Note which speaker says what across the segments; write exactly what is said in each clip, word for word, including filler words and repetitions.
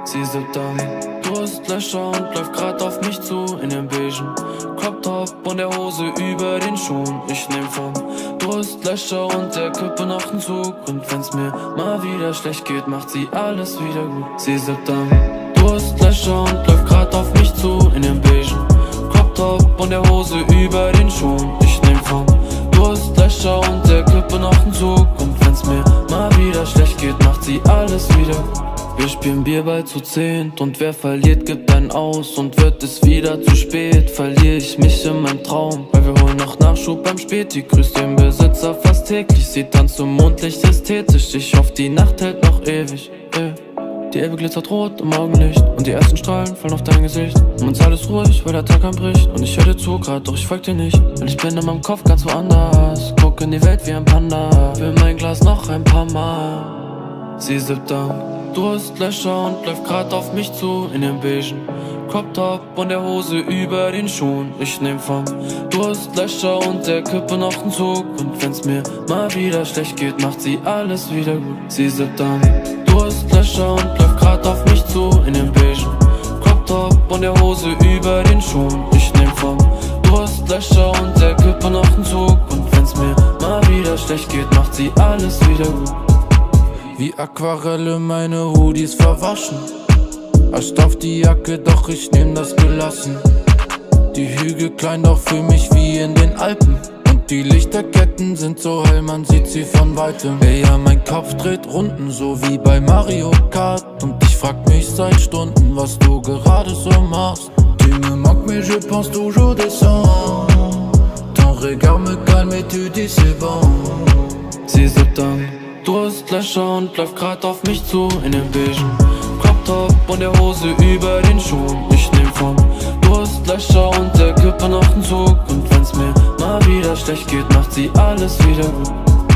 Speaker 1: Sie sippt am Durstlöscher und läuft grad auf mich zu in dem beigen Crop-Top und der Hose über den Schuhen. Ich nehm vom Durstlöscher und der Kippe noch einen Zug. Und wenn's mir mal wieder schlecht geht, macht sie alles wieder gut. Sie sippt am Durstlöscher und läuft grad auf mich zu in dem beigen Crop-Top und der Hose über den Schuhen. Ich nehm vom Durstlöscher und der Kippe noch einen Zug. Und wenn's mir mal wieder schlecht geht, macht sie alles wieder gut. Wir spielen Bierball zu zehnt und wer verliert, gibt einen aus. Und wird es wieder zu spät, verliere ich mich in meinem Traum. Weil wir holen noch Nachschub beim Späti, grüßt den Besitzer fast täglich. Sie tanzt zum Mondlicht ästhetisch, ich hoffe die Nacht hält noch ewig, ey. Die Elbe glitzert rot im Morgenlicht und die ersten Strahlen fallen auf dein Gesicht. Um uns alles ruhig, weil der Tag anbricht und ich hör dir zu grad, doch ich folg dir nicht. Weil ich bin in meinem Kopf ganz woanders, guck in die Welt wie ein Panda, will mein Glas noch ein paar Mal. Sie sippt am Durstlöscher und läuft grad auf mich zu in dem beigen Crop-Top und der Hose über den Schuhen. Ich nehm vom Durstlöscher und der Kippe noch einen Zug. Und wenn's mir mal wieder schlecht geht, macht sie alles wieder gut. Sie sippt am Durstlöscher und läuft grad auf mich zu in dem beigen Crop-Top und der Hose über den Schuhen. Ich nehm vom Durstlöscher und der Kippe noch einen Zug. Und wenn's mir mal wieder schlecht geht, macht sie alles wieder gut.
Speaker 2: Wie Aquarelle meine Hoodies verwaschen. Ascht auf die Jacke, doch ich nehm das gelassen. Die Hügel klein, doch für mich wie in den Alpen. Und die Lichterketten sind so hell, man sieht sie von weitem. Ey, ja, mein Kopf dreht Runden, so wie bei Mario Kart. Und ich frag mich seit Stunden, was du gerade so machst. Tu me manques mais je pense toujours descendre. Ton regard me calme et tu dis c'est bon.
Speaker 1: Sie sippt am Durstlöscher und läuft grad auf mich zu in dem beigen Crop-Top und der Hose über den Schuhen. Ich nehm vom Durstlöscher und der Kippe noch einen Zug. Und wenn's mir mal wieder schlecht geht, macht sie alles wieder gut.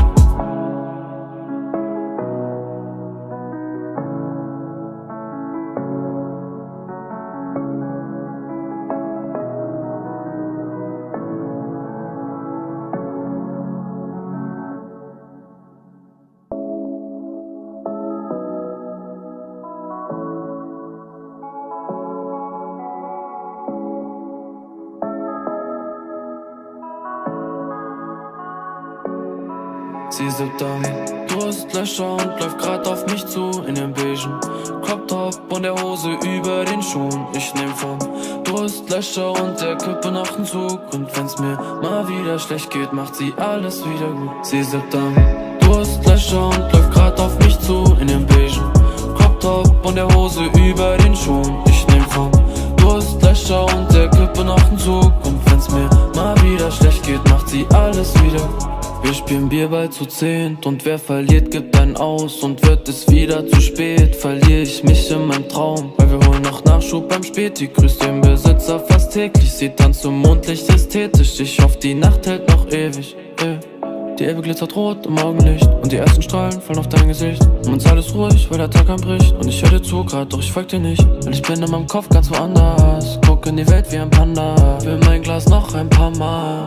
Speaker 1: Sie sippt am Durstlöscher und läuft grad auf mich zu in dem beigen Crop-Top und der Hose über den Schuhen. Ich nehm vom Durstlöscher und der Kippe noch einen Zug. Und wenn's mir mal wieder schlecht geht, macht sie alles wieder gut. Sie sippt am Durstlöscher und läuft grad auf mich zu in dem beigen Crop-Top und der Hose über den Schuhen. Ich nehm vom Durstlöscher und der Kippe noch einen Zug. Und wenn's mir mal wieder schlecht geht, macht sie alles wieder gut. Wir spielen Bierball zu zehnt und wer verliert, gibt einen aus. Und wird es wieder zu spät, verliere ich mich in meinem Traum. Weil wir holen noch Nachschub beim Späti, grüßt den Besitzer fast täglich. Sie tanzt zum Mondlicht ästhetisch, ich hoffe die Nacht hält noch ewig, ey. Die Elbe glitzert rot im Morgenlicht und die ersten Strahlen fallen auf dein Gesicht. Um uns alles ruhig, weil der Tag anbricht und ich hör dir zu grad, doch ich folg dir nicht. Weil ich bin in meinem Kopf ganz woanders, guck in die Welt wie ein Panda, will mein Glas noch ein paar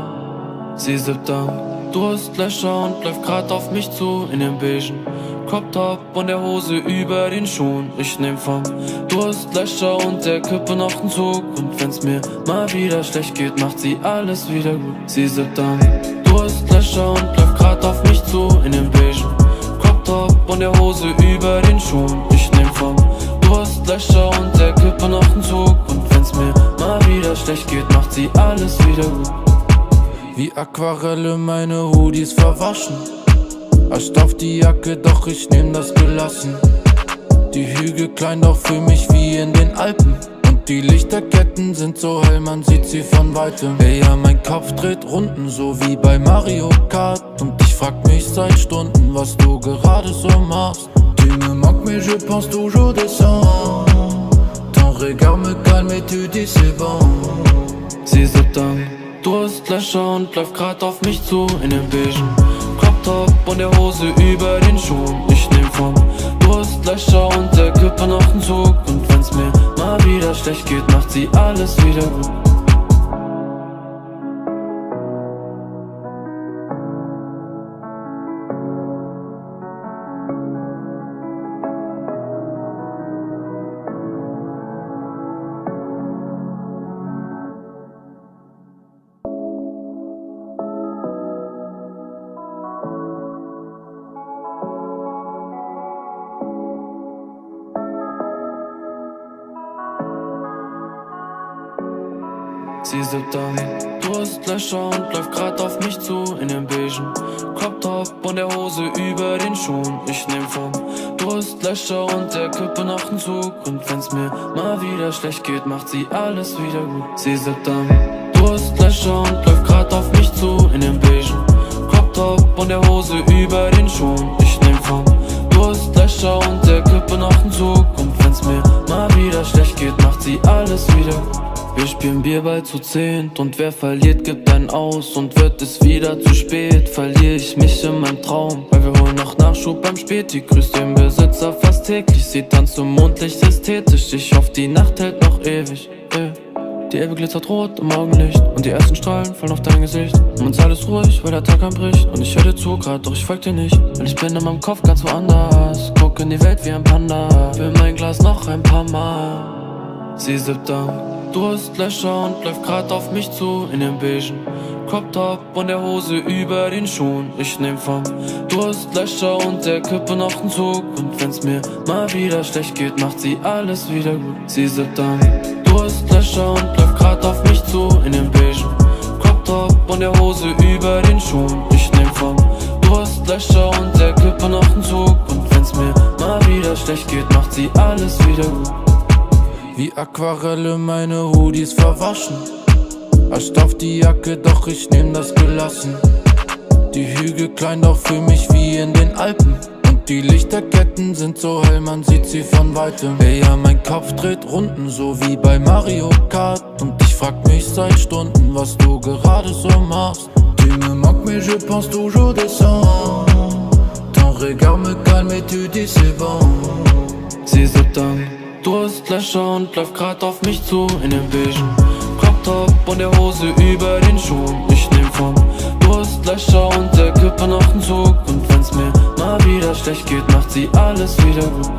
Speaker 1: Mal. Sie sippt am Durstlöscher und läuft grad auf mich zu in dem beigen Crop-Top und der Hose über den Schuhen. Ich nehm vom Durstlöscher und der Kippe noch einen Zug. Und wenn's mir mal wieder schlecht geht, macht sie alles wieder gut. Sie sippt am Durstlöscher und läuft grad auf mich zu in dem beigen Crop-Top und der Hose über den Schuhen. Ich nehm vom Durstlöscher und der Kippe noch einen Zug. Und wenn's mir mal wieder schlecht geht, macht sie alles wieder gut.
Speaker 2: Wie Aquarelle meine Hoodies verwaschen. Ascht auf die Jacke, doch ich nehm das gelassen. Die Hügel klein, doch für mich wie in den Alpen. Und die Lichterketten sind so hell, man sieht sie von weitem. Ey, ja, mein Kopf dreht Runden, so wie bei Mario Kart. Und ich frag mich seit Stunden, was du gerade so machst. Tu me manques mais je pense toujours descendre. Ton regard me calme et tu dis c'est bon.
Speaker 1: Sie sippt am Durstlöscher und läuft grad auf mich zu in dem beigen Crop-Top und der Hose über den Schuhen. Ich nehm vom Durstlöscher und der Kippe noch einen Zug. Und wenn's mir mal wieder schlecht geht, macht sie alles wieder gut. Sie sippt am Durstlöscher und läuft grad auf mich zu in dem beigen Crop-Top und der Hose über den Schuhen. Ich nehm vom Durstlöscher und der Kippe noch nen Zug. Und wenn's mir mal wieder schlecht geht, macht sie alles wieder gut. Sie sippt am Durstlöscher und läuft grad auf mich zu in dem beigen Crop-Top und der Hose über den Schuhen. Ich nehm vom Durstlöscher und der Kippe noch nen Zug. Und wenn's mir mal wieder schlecht geht, macht sie alles wieder gut. Wir spielen Bierball zu zehnt und wer verliert, gibt einen aus. Und wird es wieder zu spät, verliere ich mich in meinem Traum. Weil wir holen noch Nachschub beim Späti, grüßt den Besitzer fast täglich. Sie tanzt zum Mondlicht ästhetisch, ich hoffe die Nacht hält noch ewig, ey. Die Elbe glitzert rot im Augenlicht und die ersten Strahlen fallen auf dein Gesicht. Um uns alles ruhig, weil der Tag anbricht und ich höre dir zu grad, doch ich folg dir nicht. Weil ich bin in meinem Kopf ganz woanders, guck in die Welt wie ein Panda, will mein Glas noch ein paar Mal. Sie sippt am Durstlöscher und läuft grad auf mich zu in dem beigen Crop-Top und der Hose über den Schuhen. Ich nehm vom Durstlöscher und der Kippe noch nen Zug. Und wenn's mir mal wieder schlecht geht, macht sie alles wieder gut. Sie sippt am Durstlöscher und läuft grad auf mich zu in dem beigen Crop-Top und der Hose über den Schuhen. Ich nehm vom Durstlöscher und der Kippe noch nen Zug. Und wenn's mir mal wieder schlecht geht, macht sie alles wieder gut.
Speaker 2: Wie Aquarelle meine Hoodies verwaschen. Erstauff die Jacke, doch ich nehm das gelassen. Die Hügel klein, doch für mich wie in den Alpen. Und die Lichterketten sind so hell, man sieht sie von weitem. Ey, ja, mein Kopf dreht Runden, so wie bei Mario Kart. Und ich frag mich seit Stunden, was du gerade so machst. Tu me manques mais je pense toujours descendre. Ton regard me calme et tu dis c'est bon.
Speaker 1: Sie sippt am Durstlöscher und läuft grad auf mich zu in dem beigen Crop-Top und der Hose über den Schuhen. Ich nehm vom Durstlöscher und der Kippe noch nen Zug. Und wenn's mir mal wieder schlecht geht, macht sie alles wieder gut.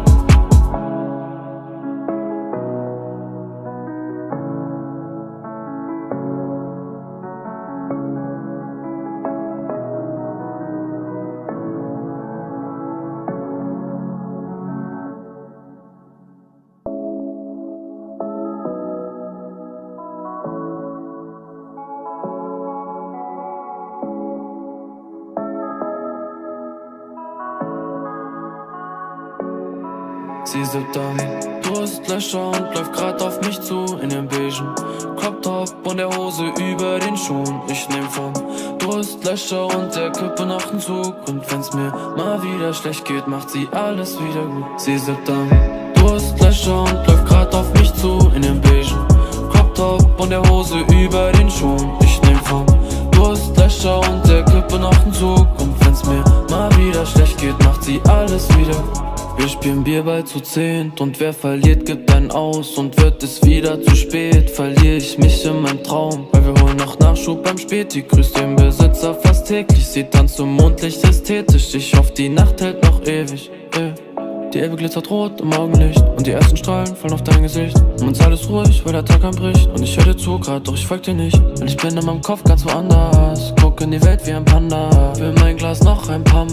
Speaker 1: Sie sippt am Durstlöscher und läuft grad auf mich zu in dem beigen Crop-Top und der Hose über den Schuhen. Ich nehm vom Durstlöscher und der Kippe noch nen Zug. Und wenn's mir mal wieder schlecht geht, macht sie alles wieder gut. Sie sippt am Durstlöscher und läuft grad auf mich zu in dem beigen Crop-Top und der Hose über den Schuhen. Ich nehm vom Durstlöscher und der Kippe noch nen Zug. Und wenn's mir mal wieder schlecht geht, macht sie alles wieder gut. Wir spielen Bierball zu zehnt und wer verliert, gibt einen aus. Und wird es wieder zu spät, verliere ich mich in meinem Traum. Weil wir holen noch Nachschub beim Späti, grüßt den Besitzer fast täglich. Sie tanzt zum Mondlicht ästhetisch, ich hoffe die Nacht hält noch ewig, ey. Die Elbe glitzert rot im Augenlicht und die ersten Strahlen fallen auf dein Gesicht. Um uns alles ruhig, weil der Tag anbricht und ich höre dir zu grad, doch ich folg dir nicht. Weil ich bin in meinem Kopf ganz woanders, guck in die Welt wie ein Panda, will mein Glas noch ein paar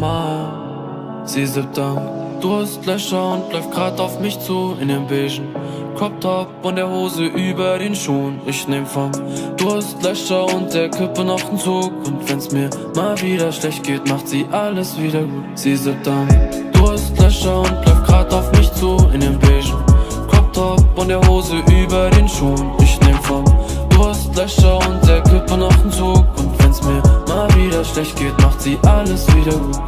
Speaker 1: Mal. Sie sippt am Durstlöscher und läuft grad auf mich zu in dem beigen Crop-Top und der Hose über den Schuhen. Ich nehm vom Durstlöscher und der Kippe noch nen Zug. Und wenn's mir mal wieder schlecht geht, macht sie alles wieder gut. Sie sippt am Durstlöscher und läuft grad auf mich zu in dem beigen Crop-Top und der Hose über den Schuhen. Ich nehm vom Durstlöscher und der Kippe noch nen Zug. Und wenn's mir mal wieder schlecht geht, macht sie alles wieder gut.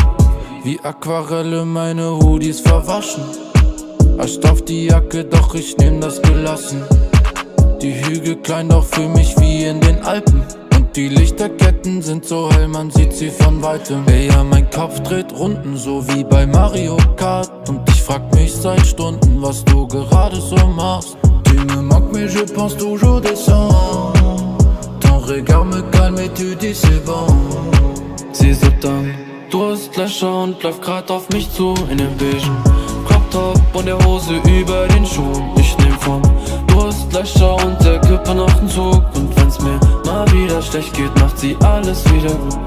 Speaker 2: Wie Aquarelle meine Hoodies verwaschen. Erstauff die Jacke, doch ich nehm das gelassen. Die Hügel klein, doch für mich wie in den Alpen. Und die Lichterketten sind so hell, man sieht sie von weitem. Ey, ja, mein Kopf dreht Runden, so wie bei Mario Kart. Und ich frag mich seit Stunden, was du gerade so machst. Tu me manques mais je pense toujours descendre. Ton regard me calme et tu dis c'est bon.
Speaker 1: Sie sippt am Durstlöscher und läuft grad auf mich zu in dem beigen Crop-Top und der Hose über den Schuhen. Ich nehm vom Durstlöscher und der Kippe noch nen Zug. Und wenn's mir mal wieder schlecht geht, macht sie alles wieder gut.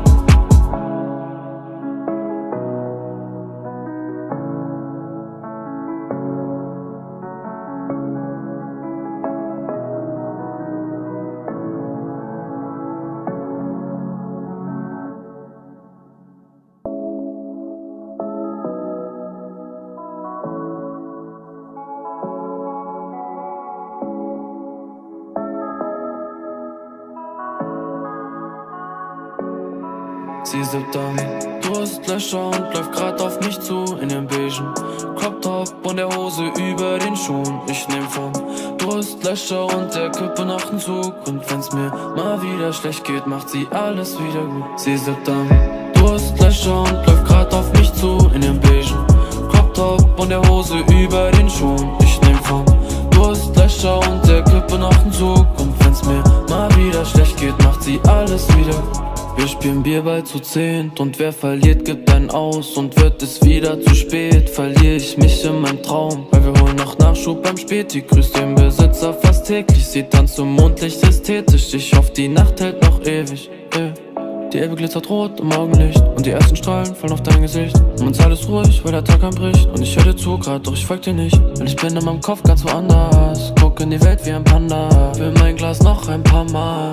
Speaker 1: Sie sippt am Durstlöscher und läuft grad auf mich zu in dem beigen Crop-Top und der Hose über den Schuhen. Ich nehm vom Durstlöscher und der Kippe noch einen Zug. Und wenn's mir mal wieder schlecht geht, macht sie alles wieder gut. Sie sippt am Durstlöscher und läuft grad auf mich zu in dem beigen Crop-Top und der Hose über den Schuhen. Ich nehm vom Durstlöscher und der Kippe noch einen Zug. Und wenn's mir mal wieder schlecht geht, macht sie alles wieder gut. Wir spielen Bierball zu zehnt und wer verliert, gibt einen aus. Und wird es wieder zu spät, verliere ich mich in meinem Traum. Weil wir holen noch Nachschub beim Späti, grüß den Besitzer fast täglich. Sie tanzt zum Mondlicht ästhetisch, ich hoffe die Nacht hält noch ewig, ey. Die Elbe glitzert rot im Morgenlicht und die ersten Strahlen fallen auf dein Gesicht. Um uns alles ruhig, weil der Tag anbricht und ich höre dir zu grad, doch ich folg dir nicht. Weil ich bin in meinem Kopf ganz woanders, guck in die Welt wie ein Panda, will mein Glas noch ein paar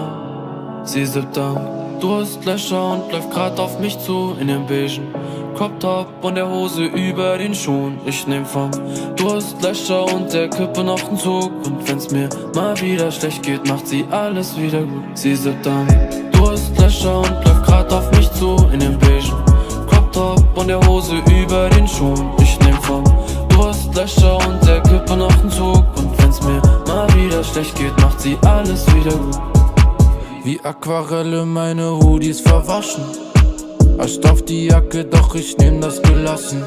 Speaker 1: Mal. Sie sippt am Durstlöscher und läuft grad auf mich zu in dem beigen Crop-Top und der Hose über den Schuhen. Ich nehm vom Durstlöscher und der Kippe noch einen Zug. Und wenn's mir mal wieder schlecht geht, macht sie alles wieder gut. Sie sippt am Durstlöscher und läuft grad auf mich zu in dem beigen Crop-Top und der Hose über den Schuhen. Ich nehm vom Durstlöscher und der Kippe noch einen Zug. Und wenn's mir mal wieder schlecht geht, macht sie alles wieder gut.
Speaker 2: Wie Aquarelle meine Hoodies verwaschen. Erstauft die Jacke, doch ich nehm das gelassen.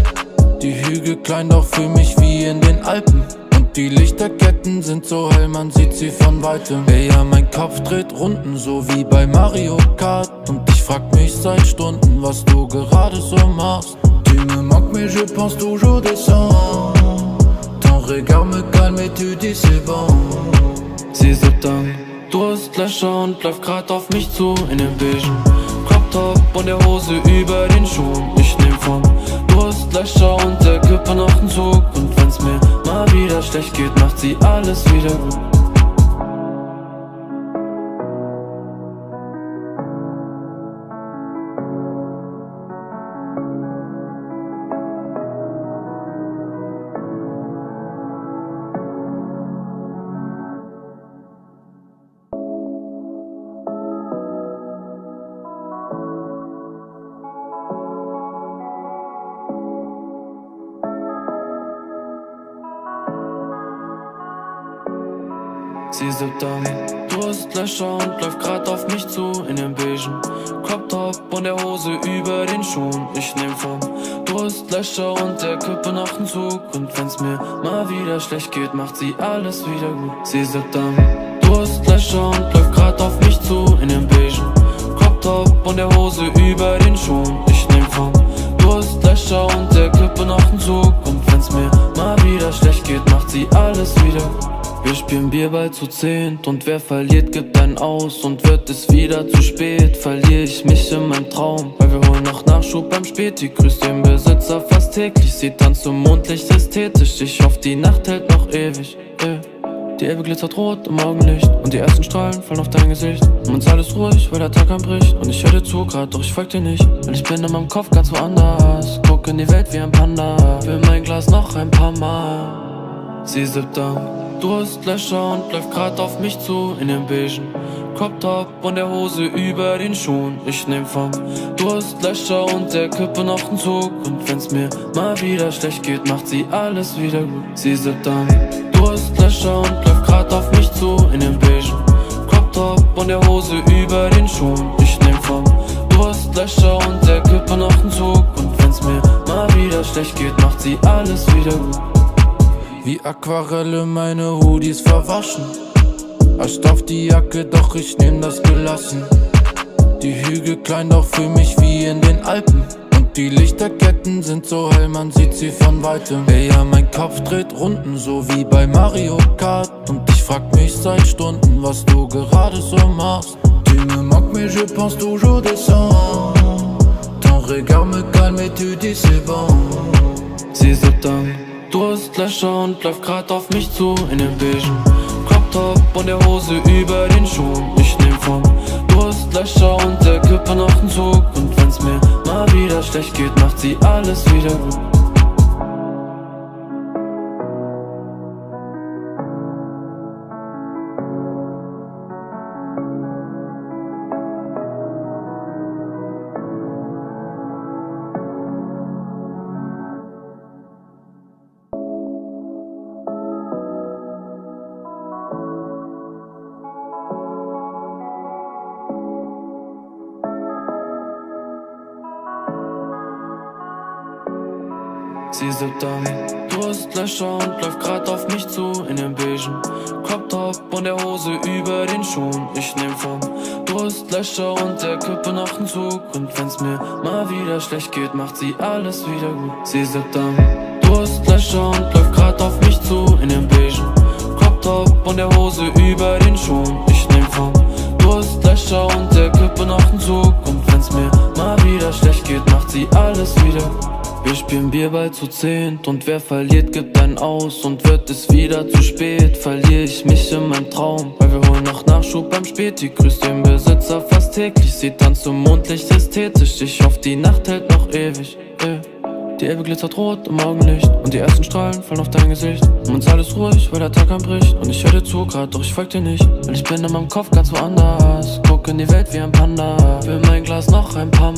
Speaker 2: Die Hügel klein, doch fühl mich wie in den Alpen. Und die Lichterketten sind so hell, man sieht sie von weitem. Ey, ja, mein Kopf dreht Runden, so wie bei Mario Kart. Und ich frag mich seit Stunden, was du gerade so machst. Tu me manques mais je pense toujours descendre. Ton regard me calme et tu dis c'est bon.
Speaker 1: Sie sippt am Durstlöscher und läuft grad auf mich zu in dem beigen Crop-Top und der Hose über den Schuhen. Ich nehm vom Durstlöscher und der Kippe noch einen Zug. Und wenn's mir mal wieder schlecht geht, macht sie alles wieder gut. Sie sippt am Durstlöscher und läuft grad auf mich zu in dem beigen Crop-Top und der Hose über den Schuhen. Ich nehm vom Durstlöscher und der Kippe noch einen Zug. Und wenn's mir mal wieder schlecht geht, macht sie alles wieder gut. Sie sippt am Durstlöscher und läuft grad auf mich zu in dem beigen Crop-Top und der Hose über den Schuhen. Ich nehm vom Durstlöscher und der Kippe noch einen Zug. Und wenn's mir mal wieder schlecht geht, macht sie alles wieder gut. Wir spielen Bierball zu zehnt und wer verliert, gibt einen aus. Und wird es wieder zu spät, verliere ich mich in meinem Traum. Weil wir holen noch Nachschub beim Späti, grüß den Besitzer fast täglich. Sie tanzt zum Mondlicht ästhetisch, ich hoffe die Nacht hält noch ewig, ey. Die Elbe glitzert rot im Morgenlicht und die ersten Strahlen fallen auf dein Gesicht. Um uns alles ruhig, weil der Tag anbricht und ich höre dir zu grad, doch ich folg dir nicht. Weil ich bin in meinem Kopf ganz woanders, guck in die Welt wie ein Panda, will mein Glas noch ein paar Mal. Sie sippt am Durstlöscher und läuft grad auf mich zu in dem beigen Crop-Top und der Hose über den Schuhen. Ich nehm vom Durstlöscher und der Kippe noch einen Zug. Und wenn's mir mal wieder schlecht geht, macht sie alles wieder gut. Sie sippt am Durstlöscher und läuft grad auf mich zu in dem beigen Crop-Top und der Hose über den Schuhen. Ich nehm vom Durstlöscher und der Kippe noch einen Zug. Und wenn's mir mal wieder schlecht geht, macht sie alles wieder gut.
Speaker 2: Wie Aquarelle meine Hoodies verwaschen. Erstauft die Jacke, doch ich nehm das gelassen. Die Hügel klein, doch fühl mich wie in den Alpen. Und die Lichterketten sind so hell, man sieht sie von weitem. Ey, ja, mein Kopf dreht Runden, so wie bei Mario Kart. Und ich frag mich seit Stunden, was du gerade so machst. Tu me manques mais je pense toujours descendre. Ton regard me calme et tu dis c'est bon.
Speaker 1: Sie sippt am Durstlöscher und läuft grad auf mich zu in dem beigen Crop-Top und der Hose über den Schuhen. Ich nehm vom Durstlöscher und der Kippe noch einen Zug. Und wenn's mir mal wieder schlecht geht, macht sie alles wieder gut. Sie sippt am Durstlöscher und läuft grad auf mich zu in dem beigen Crop-Top und der Hose über den Schuhen. Ich nehm vom Durstlöscher und der Kippe noch einen Zug. Und wenn's mir mal wieder schlecht geht, macht sie alles wieder gut. Sie sippt am Durstlöscher und läuft grad auf mich zu in dem beigen Crop-Top und der Hose über den Schuhen. Ich nehm vom Durstlöscher und der Kippe noch einen Zug. Und wenn's mir mal wieder schlecht geht, macht sie alles wieder gut. Wir spielen Bierball zu zehnt und wer verliert, gibt einen aus. Und wird es wieder zu spät, verliere ich mich in meinem Traum. Weil wir holen noch Nachschub beim Späti, grüß den Besitzer fast täglich. Sie tanzt im Mondlicht ästhetisch, ich hoffe die Nacht hält noch ewig, ey. Die Elbe glitzert rot im Morgenlicht und die ersten Strahlen fallen auf dein Gesicht. Um uns alles ruhig, weil der Tag anbricht und ich höre dir zu grad, doch ich folg dir nicht. Weil ich bin in meinem Kopf ganz woanders, guck in die Welt wie ein Panda, will mein Glas noch ein paar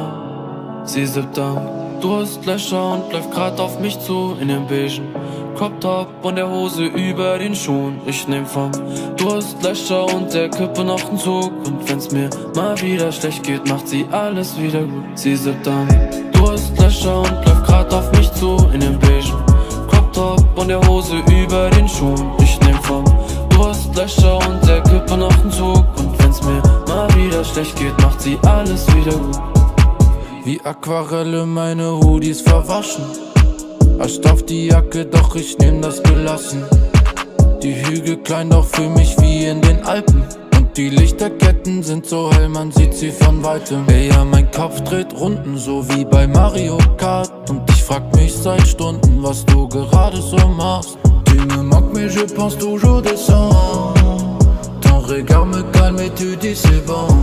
Speaker 1: Mal. Sie sippt am Durstlöscher und läuft grad auf mich zu in dem beigen Crop-Top und der Hose über den Schuhen. Ich nehm vom Durstlöscher und der Kippe noch einen Zug. Und wenn's mir mal wieder schlecht geht, macht sie alles wieder gut. Sie sippt am Durstlöscher und läuft grad auf mich zu in dem beigen Crop-Top und der Hose über den Schuhen. Ich nehm vom Durstlöscher und der Kippe noch einen Zug. Und wenn's mir mal wieder schlecht geht, macht sie alles wieder gut.
Speaker 2: Wie Aquarelle meine Hoodies verwaschen. Ascht auf die Jacke, doch ich nehm das gelassen. Die Hügel klein, doch für mich wie in den Alpen. Und die Lichterketten sind so hell, man sieht sie von weitem. Ey, ja, mein Kopf dreht Runden, so wie bei Mario Kart. Und ich frag mich seit Stunden, was du gerade so machst. Tu me manques mais je pense toujours descendre. Ton regard me calme et tu dis c'est bon.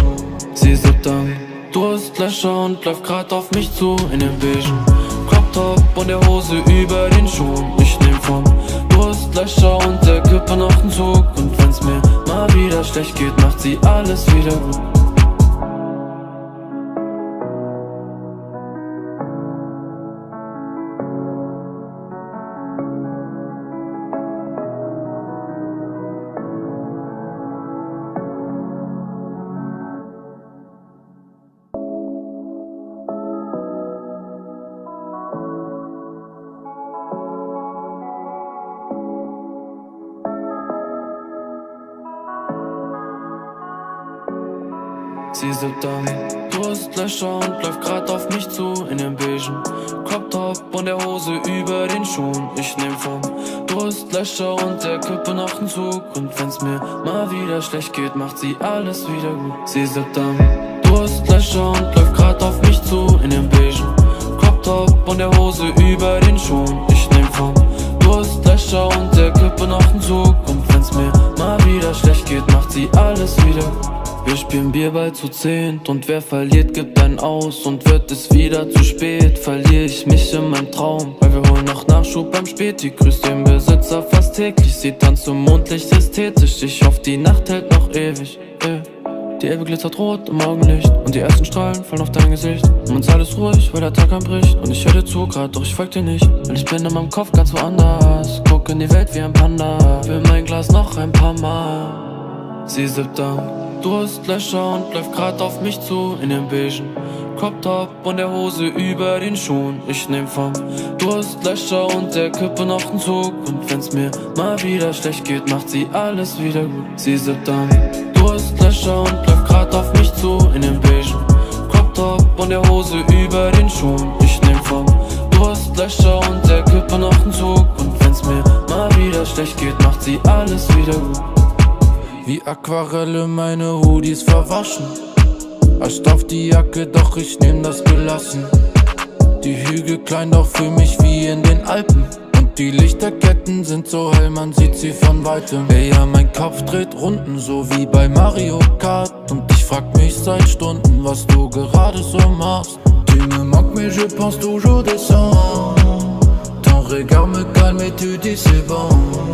Speaker 1: Sie sippt am Durstlöscher und läuft grad auf mich zu in dem beigen Crop-Top und der Hose über den Schuhen. Ich nehm vom Durstlöscher und der Kippe noch einen Zug. Und wenn's mir mal wieder schlecht geht, macht sie alles wieder gut. Sie sippt am Durstlöscher und läuft grad auf mich zu in dem beigen Crop-Top und der Hose über den Schuhen. Ich nehm vom Durstlöscher und der Kippe noch einen Zug. Und wenn's mir mal wieder schlecht geht, macht sie alles wieder gut. Sie sippt am Durstlöscher und läuft grad auf mich zu in dem beigen Crop-Top und der Hose über den Schuhen. Ich nehm vom Durstlöscher und der Kippe noch einen Zug. Und wenn's mir mal wieder schlecht geht, macht sie alles wieder gut. Wir spielen Bierball zu zehnt und wer verliert, gibt einen aus. Und wird es wieder zu spät, verliere ich mich in meinem Traum. Weil wir holen noch Nachschub beim Späti, grüß den Besitzer fast täglich. Sie tanzt im Mondlicht ästhetisch, ich hoffe die Nacht hält noch ewig, ey. Die Elbe glitzert rot im Morgenlicht und die ersten Strahlen fallen auf dein Gesicht. Um uns alles ruhig, weil der Tag anbricht und ich höre dir zu grad, doch ich folg dir nicht. Weil ich bin in meinem Kopf ganz woanders, guck in die Welt wie ein Panda, will mein Glas noch ein paar Mal. Sie sippt am Durstlöscher und läuft grad auf mich zu in dem beigen Crop-Top und der Hose über den Schuhen. Ich nehm vom Durstlöscher und der Kippe noch einen Zug. Und wenn's mir mal wieder schlecht geht, macht sie alles wieder gut. Sie sippt am Durstlöscher und läuft grad auf mich zu in dem beigen Crop-Top und der Hose über den Schuhen. Ich nehm vom Durstlöscher und der Kippe noch einen Zug. Und wenn's mir mal wieder schlecht geht, macht sie alles wieder gut.
Speaker 2: Wie Aquarelle meine Hoodies verwaschen. Ascht auf die Jacke, doch ich nehm das gelassen. Die Hügel klein, doch für mich wie in den Alpen. Und die Lichterketten sind so hell, man sieht sie von weitem. Ey, ja, mein Kopf dreht Runden, so wie bei Mario Kart. Und ich frag mich seit Stunden, was du gerade so machst. Tu me manques mais je pense toujours descendre. Ton regard me calme et tu dis c'est bon.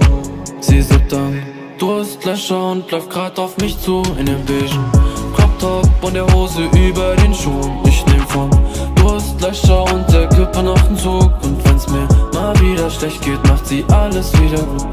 Speaker 1: Sie sippt am Durstlöscher und läuft grad auf mich zu in dem beigen Crop-Top und der Hose über den Schuhen. Ich nehm vom Durstlöscher und der Kippe noch einen Zug. Und wenn's mir mal wieder schlecht geht, macht sie alles wieder gut.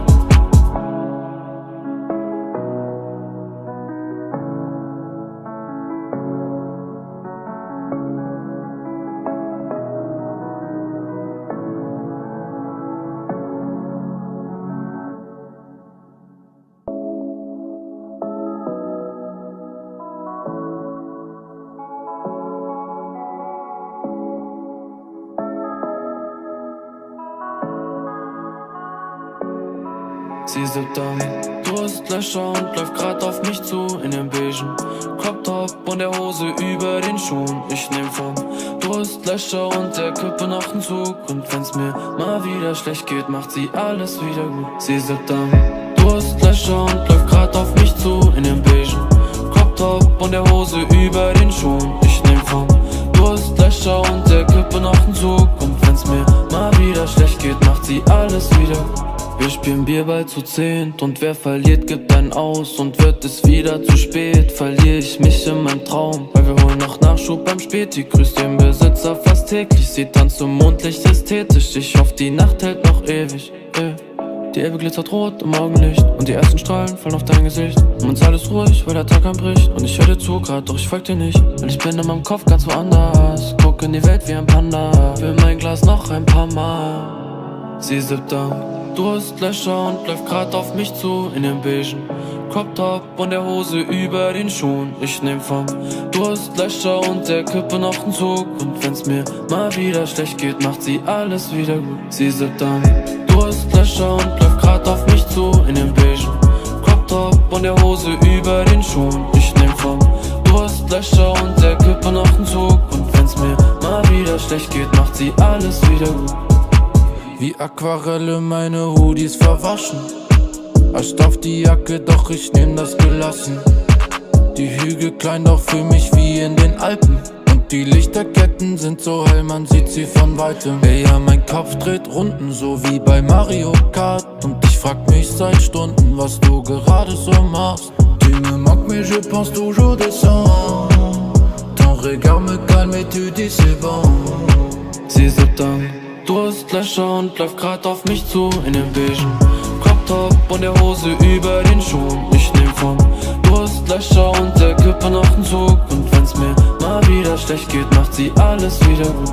Speaker 1: Sie sippt am Durstlöscher und läuft grad auf mich zu in dem beigen Crop-Top und der Hose über den Schuhen. Ich nehm vom Durstlöscher und der Kippe noch einen Zug. Und wenn's mir mal wieder schlecht geht, macht sie alles wieder gut. Sie sippt am Durstlöscher und läuft grad auf mich zu in dem beigen Crop-Top und der Hose über den Schuhen. Ich nehm vom Durstlöscher und der Kippe noch einen Zug. Und wenn's mir mal wieder schlecht geht, macht sie alles wieder gut. Wir spielen Bierball zu zehnt und wer verliert, gibt einen aus. Und wird es wieder zu spät, verliere ich mich in meinem Traum. Weil wir holen noch Nachschub beim Späti, grüß den Besitzer fast täglich. Sie tanzt im Mondlicht ästhetisch, ich hoffe die Nacht hält noch ewig, ey. Die Elbe glitzert rot im Morgenlicht und die ersten Strahlen fallen auf dein Gesicht. Um uns alles ruhig, weil der Tag anbricht und ich höre dir zu grad, doch ich folg dir nicht. Weil ich bin in meinem Kopf ganz woanders, guck in die Welt wie ein Panda, will mein Glas noch ein paar Mal. Sie sippt am Durstlöscher und läuft grad auf mich zu in dem beigen Crop-Top und der Hose über den Schuhen. Ich nehm vom Durstlöscher und der Kippe noch einen Zug. Und wenn's mir mal wieder schlecht geht, macht sie alles wieder gut. Sie sippt am Durstlöscher und läuft grad auf mich zu in dem beigen Crop-Top und der Hose über den Schuhen. Ich nehm vom Durstlöscher und der Kippe noch einen Zug. Und wenn's mir mal wieder schlecht geht, macht sie alles wieder gut.
Speaker 2: Wie Aquarelle meine Hoodies verwaschen. Ascht auf die Jacke, doch ich nehm das gelassen. Die Hügel klein, doch für mich wie in den Alpen. Und die Lichterketten sind so hell, man sieht sie von weitem. Ey, ja, mein Kopf dreht Runden, so wie bei Mario Kart. Und ich frag mich seit Stunden, was du gerade so machst. Tu me manques mais je pense toujours descendre. Ton regard me calme et tu dis c'est bon.
Speaker 1: Sie sippt am Durstlöscher und läuft grad auf mich zu in dem beigen Crop-Top und der Hose über den Schuhen. Ich nehm vom Durstlöscher und der Kippe noch einen Zug. Und wenn's mir mal wieder schlecht geht, macht sie alles wieder gut.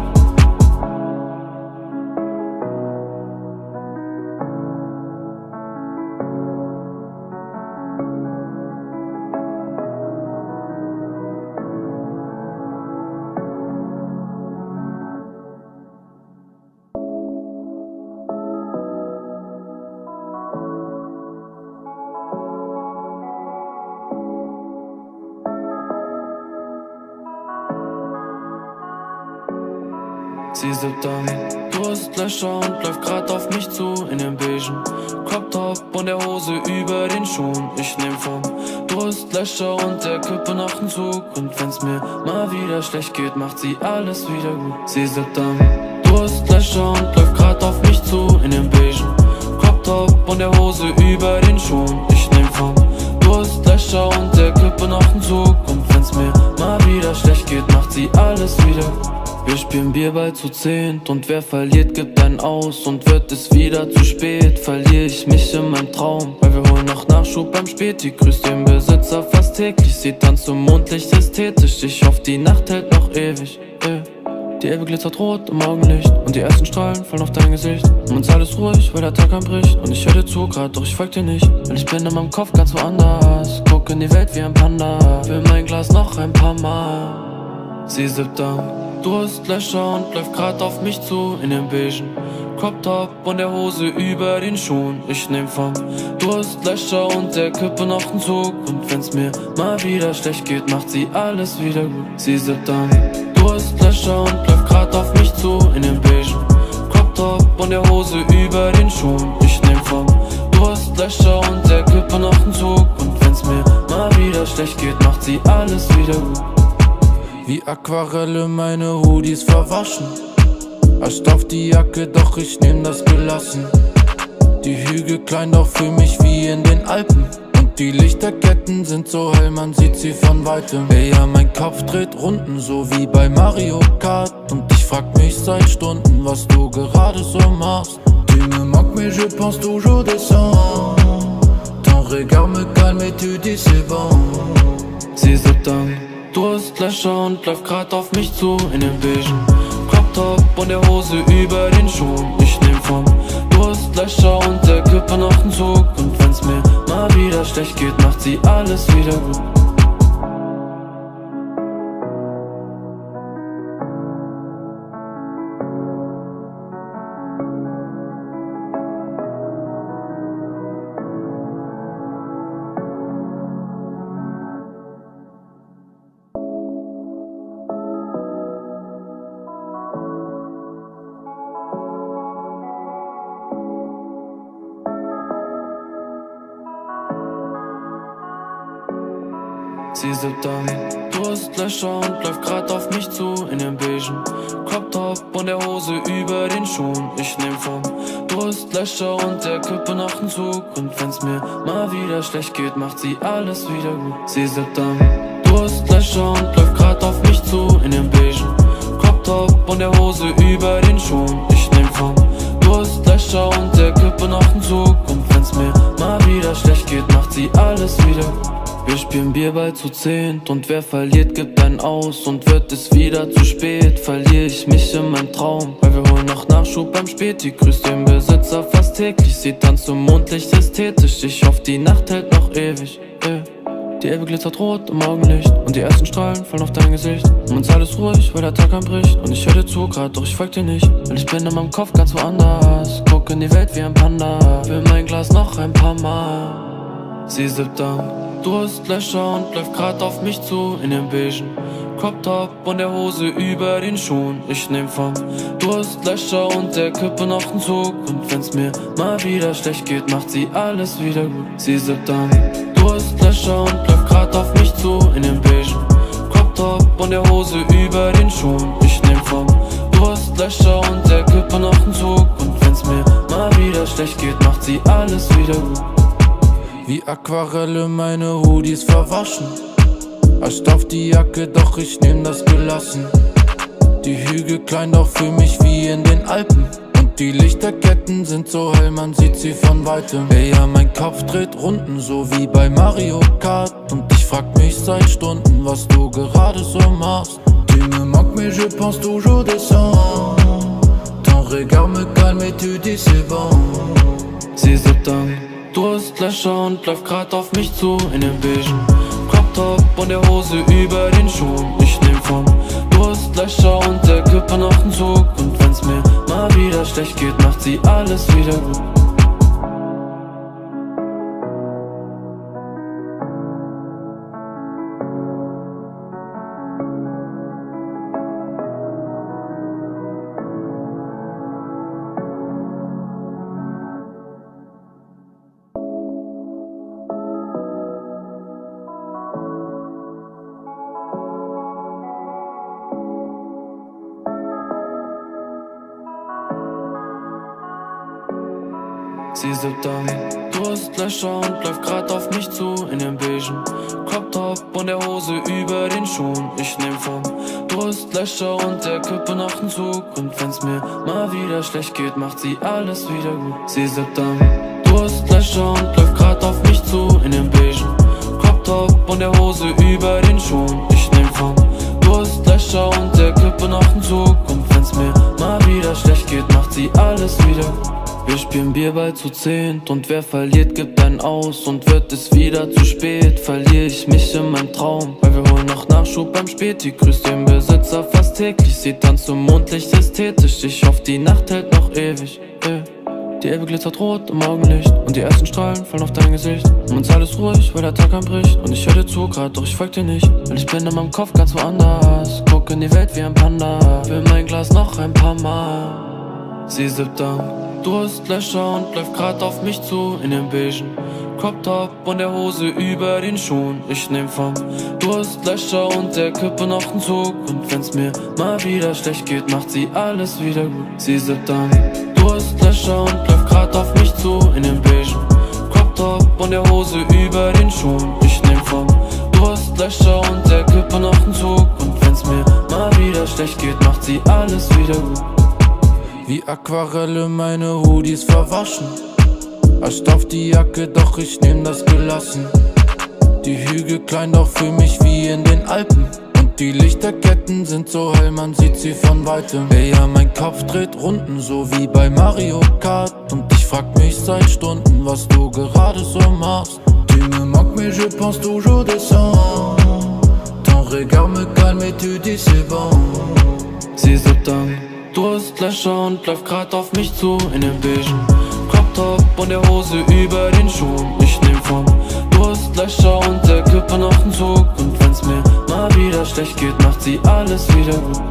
Speaker 1: Sie sippt am Durstlöscher und läuft grad auf mich zu in dem beigen Crop-Top und der Hose über den Schuhen. Ich nehm vom Durstlöscher und der Kippe noch einen Zug. Und wenn's mir mal wieder schlecht geht, macht sie alles wieder gut. Sie sippt am Durstlöscher und läuft grad auf mich zu in dem beigen Crop-Top und der Hose über den Schuhen. Ich nehm vom Durstlöscher und der Kippe noch einen Zug. Und wenn's mir mal wieder schlecht geht, macht sie alles wieder gut. Wir spielen Bierball zu zehnt und wer verliert, gibt einen aus. Und wird es wieder zu spät, verliere ich mich in meinem Traum. Weil wir holen noch Nachschub beim Späti, grüß den Besitzer fast täglich. Sie tanzt im Mondlicht ästhetisch, ich hoffe die Nacht hält noch ewig, ey. Die Elbe glitzert rot im Morgenlicht und die ersten Strahlen fallen auf dein Gesicht. Um uns alles ruhig, weil der Tag anbricht und ich höre dir zu grad, doch ich folg dir nicht. Weil ich bin in meinem Kopf ganz woanders, guck in die Welt wie ein Panda, will mein Glas noch ein paar Mal. Sie sippt am Durstlöscher und läuft grad auf mich zu in dem beigen Crop-Top und der Hose über den Schuhen. Ich nehm vom Durstlöscher und der Kippe noch einen Zug. Und wenn's mir mal wieder schlecht geht, macht sie alles wieder gut. Sie sippt am Durstlöscher und läuft grad auf mich zu in dem beigen Crop-Top und der Hose über den Schuhen. Ich nehm vom Durstlöscher und der Kippe noch einen Zug. Und wenn's mir mal wieder schlecht geht, macht sie alles wieder gut.
Speaker 2: Wie Aquarelle meine Hoodies verwaschen. Ascht auf die Jacke, doch ich nehm das gelassen. Die Hügel klein, doch für mich wie in den Alpen. Und die Lichterketten sind so hell, man sieht sie von weitem. Ey, ja, mein Kopf dreht Runden, so wie bei Mario Kart. Und ich frag mich seit Stunden, was du gerade so machst. Tu me manques mais je pense toujours descendre. Ton regard me calme et tu dis c'est bon.
Speaker 1: Sie sippt am Durstlöscher und läuft grad auf mich zu in dem beigen Crop-Top und der Hose über den Schuhen. Ich nehm vom Durstlöscher und der Kippe noch einen Zug. Und wenn's mir mal wieder schlecht geht, macht sie alles wieder gut. Sie sippt an Durstlöscher und läuft grad auf mich zu in dem beigen Crop-Top und der Hose über den Schuhen. Ich nehm vom Durstlöscher und der Kippe noch einen Zug. Und wenn's mir mal wieder schlecht geht, macht sie alles wieder gut. Sie sippt an Durstlöscher und läuft grad auf mich zu in dem beigen Crop-Top und der Hose über den Schuhen. Ich nehm vom Durstlöscher und der Kippe noch einen Zug. Und wenn's mir mal wieder schlecht geht, macht sie alles wieder gut. Wir spielen Bierball zu zehnt und wer verliert, gibt einen aus. Und wird es wieder zu spät, verliere ich mich in meinem Traum. Weil wir holen noch Nachschub beim Späti, grüß den Besitzer fast täglich. Sie tanzt im Mondlicht ästhetisch, ich hoffe die Nacht hält noch ewig, eh. Die Elbe glitzert rot im Augenlicht und die ersten Strahlen fallen auf dein Gesicht. Um uns alles ruhig, weil der Tag anbricht und ich höre dir zu grad, doch ich folg dir nicht. Weil ich bin in meinem Kopf ganz woanders, guck in die Welt wie ein Panda, will mein Glas noch ein paar Mal. Sie sippt an Durstlöscher und läuft grad auf mich zu in dem beigen Crop-Top und der Hose über den Schuhen. Ich nehm vom Durstlöscher und der Kippe noch einen Zug. Und wenn's mir mal wieder schlecht geht, macht sie alles wieder gut. Sie sippt an Durstlöscher und läuft grad auf mich zu in dem beigen Crop-Top und der Hose über den Schuhen. Ich nehm vom Durstlöscher und der Kippe noch einen Zug. Und wenn's mir mal wieder schlecht geht, macht sie alles wieder gut.
Speaker 2: Wie Aquarelle meine Hoodies verwaschen. Ascht auf die Jacke, doch ich nehm das gelassen. Die Hügel klein, doch fühl mich wie in den Alpen. Und die Lichterketten sind so hell, man sieht sie von weitem. Ey, ja, mein Kopf dreht Runden, so wie bei Mario Kart. Und ich frag mich seit Stunden, was du gerade so machst. Tu me manques mais je pense toujours descendre. Ton regard me calme et tu dis c'est bon.
Speaker 1: Sie sippt an Durstlöscher und läuft grad auf mich zu in dem beigen Crop-Top und der Hose über den Schuhen. Ich nehm vom Durstlöscher und der Kippe noch einen Zug. Und wenn's mir mal wieder schlecht geht, macht sie alles wieder gut. Sie sippt an Durstlöscher und läuft grad auf mich zu in dem beigen Crop-Top und der Hose über den Schuhen. Ich nehm vom Durstlöscher und der Kippe noch einen Zug. Und wenn's mir mal wieder schlecht geht, macht sie alles wieder gut. Sie sippt an Durstlöscher und läuft grad auf mich zu in dem beigen Crop-Top und der Hose über den Schuhen. Ich nehm vom Durstlöscher und der Kippe noch einen Zug. Und wenn's mir mal wieder schlecht geht, macht sie alles wieder gut. Wir spielen Bierball zu zehnt und wer verliert, gibt einen aus. Und wird es wieder zu spät, verliere ich mich in meinem Traum. Weil wir holen noch Nachschub beim Späti, grüß den Besitzer fast täglich. Sie tanzt im Mondlicht ästhetisch, ich hoffe die Nacht hält noch ewig, eh. Die Elbe glitzert rot im Augenlicht und die ersten Strahlen fallen auf dein Gesicht. Um uns alles ruhig, weil der Tag anbricht und ich höre dir zu grad, doch ich folg dir nicht. Weil ich bin in meinem Kopf ganz woanders, guck in die Welt wie ein Panda, will mein Glas noch ein paar Mal. Sie sippt an Durstlöscher und läuft grad auf mich zu in dem beigen Crop-Top und der Hose über den Schuhen. Ich nehm vom Durstlöscher und der Kippe noch einen Zug. Und wenn's mir mal wieder schlecht geht, macht sie alles wieder gut. Sie sippt an Durstlöscher und läuft grad auf mich zu in dem beigen Crop-Top und der Hose über den Schuhen. Ich nehm vom Durstlöscher und der Kippe noch einen Zug. Und wenn's mir mal wieder schlecht geht, macht sie alles wieder gut.
Speaker 2: Wie Aquarelle meine Hoodies verwaschen. Ascht auf die Jacke, doch ich nehm das gelassen. Die Hügel klein, doch fühl mich wie in den Alpen. Und die Lichterketten sind so hell, man sieht sie von weitem. Ey, ja, mein Kopf dreht Runden, so wie bei Mario Kart. Und ich frag mich seit Stunden, was du gerade so machst. Tu me manques mais je pense toujours descendre. Ton regard me calme et tu dis c'est bon.
Speaker 1: Sie sippt an Durstlöscher und läuft grad auf mich zu in dem beigen Crop-Top und der Hose über den Schuhen. Ich nehm vom Durstlöscher und der Kippe noch einen Zug. Und wenn's mir mal wieder schlecht geht, macht sie alles wieder gut.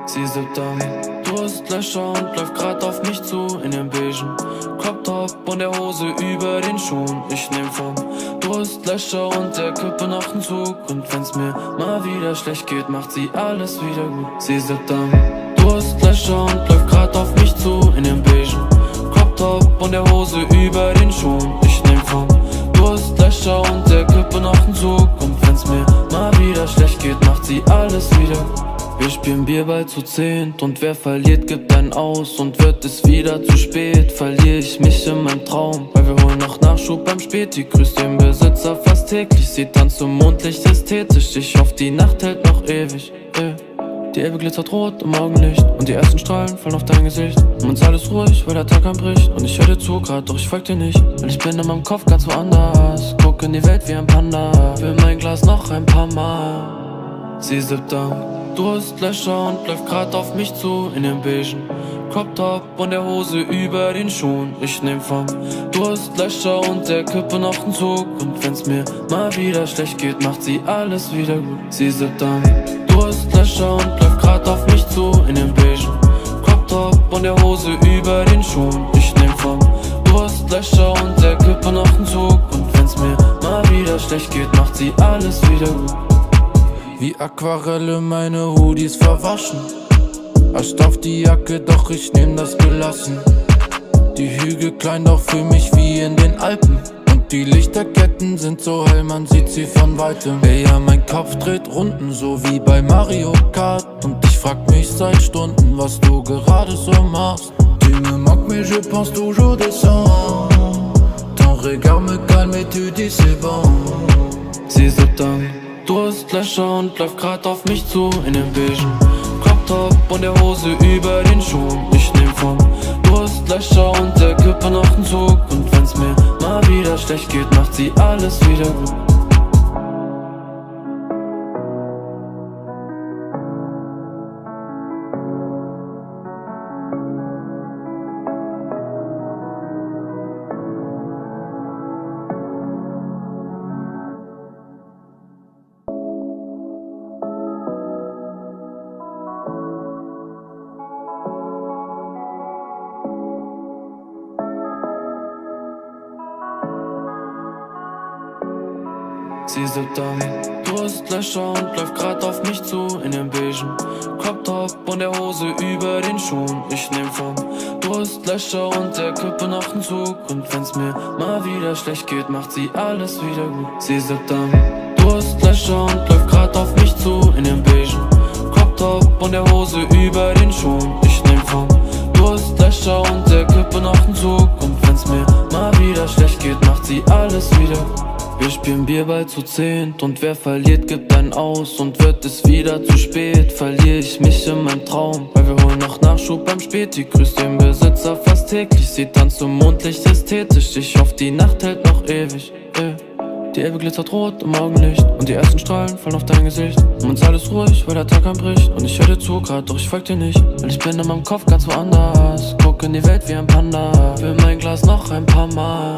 Speaker 1: Sie sippt am Durstlöscher und läuft grad auf mich zu in dem beigen Crop-Top und der Hose über den Schuhen. Ich nehm vom Durstlöscher und der Kippe noch einen Zug. Und wenn's mir mal wieder schlecht geht, macht sie alles wieder gut. Sie sippt am Durstlöscher und läuft grad auf mich zu in dem beigen Crop-Top und der Hose über den Schuhen. Ich nehm vom Durstlöscher und der Kippe noch einen Zug. Und wenn's mir mal wieder schlecht geht, macht sie alles wieder gut. Wir spielen Bierball zu zehnt und wer verliert, gibt einen aus. Und wird es wieder zu spät, verliere ich mich in meinem Traum. Weil wir holen noch Nachschub beim Späti, grüß den Besitzer fast täglich. Sie tanzt im Mondlicht ästhetisch, ich hoffe die Nacht hält noch ewig, yeah. Die Elbe glitzert rot im Augenlicht und die ersten Strahlen fallen auf dein Gesicht. Um uns alles ruhig, weil der Tag anbricht und ich höre dir zu grad, doch ich folg dir nicht. Weil ich bin in meinem Kopf ganz woanders, guck in die Welt wie ein Panda, will mein Glas noch ein paar Mal. Sie sippt am Durstlöscher und läuft grad auf mich zu in dem beigen Crop-Top und der Hose über den Schuhen. Ich nehm vom Durstlöscher und der Kippe noch einen Zug. Und wenn's mir mal wieder schlecht geht, macht sie alles wieder gut. Sie sippt am Durstlöscher und läuft grad auf mich zu in dem beigen Crop-Top und der Hose über den Schuhen. Ich nehm vom Durstlöscher und der Kippe noch einen Zug. Und wenn's mir mal wieder schlecht geht, macht sie alles wieder gut.
Speaker 2: Wie Aquarelle meine Hoodies verwaschen. Ascht auf die Jacke, doch ich nehm das gelassen. Die Hügel klein, doch für mich wie in den Alpen. Und die Lichterketten sind so hell, man sieht sie von weitem. Ey, ja, mein Kopf dreht Runden, so wie bei Mario Kart. Und ich frag mich seit Stunden, was du gerade so machst. Tu me manques mais je pense toujours descendre. Ton regard me calme et tu dis c'est bon.
Speaker 1: Sie sippt am Durstlöscher und läuft grad auf mich zu in dem beigen Crop-Top und der Hose über den Schuhen. Ich nehm vom Durstlöscher und der Kippe noch einen Zug. Und wenn's mir mal wieder schlecht geht, macht sie alles wieder gut. Sie sippt am Durstlöscher und läuft grad auf mich zu in dem beigen Crop-Top und der Hose über den Schuhen. Ich nehm vom Durstlöscher und der Kippe noch einen Zug. Und wenn's mir mal wieder schlecht geht, macht sie alles wieder gut. Sie sippt am Durstlöscher und läuft grad auf mich zu in dem beigen Crop-Top und der Hose über den Schuhen. Ich nehm vom Durstlöscher und der Kippe noch einen Zug. Und wenn's mir mal wieder schlecht geht, macht sie alles wieder gut. Wir spielen Bierball zu zehnt und wer verliert, gibt einen aus. Und wird es wieder zu spät, verliere ich mich in meinem Traum. Weil wir holen noch Nachschub beim Späti, grüß den Besitzer fast täglich. Sie tanzt im Mondlicht ästhetisch, ich hoffe die Nacht hält noch ewig, yeah. Die Elbe glitzert rot im Augenlicht und die ersten Strahlen fallen auf dein Gesicht. Um uns alles ruhig, weil der Tag anbricht und ich höre dir zu grad, doch ich folg dir nicht. Weil ich bin in meinem Kopf ganz woanders, guck in die Welt wie ein Panda, will mein Glas noch ein paar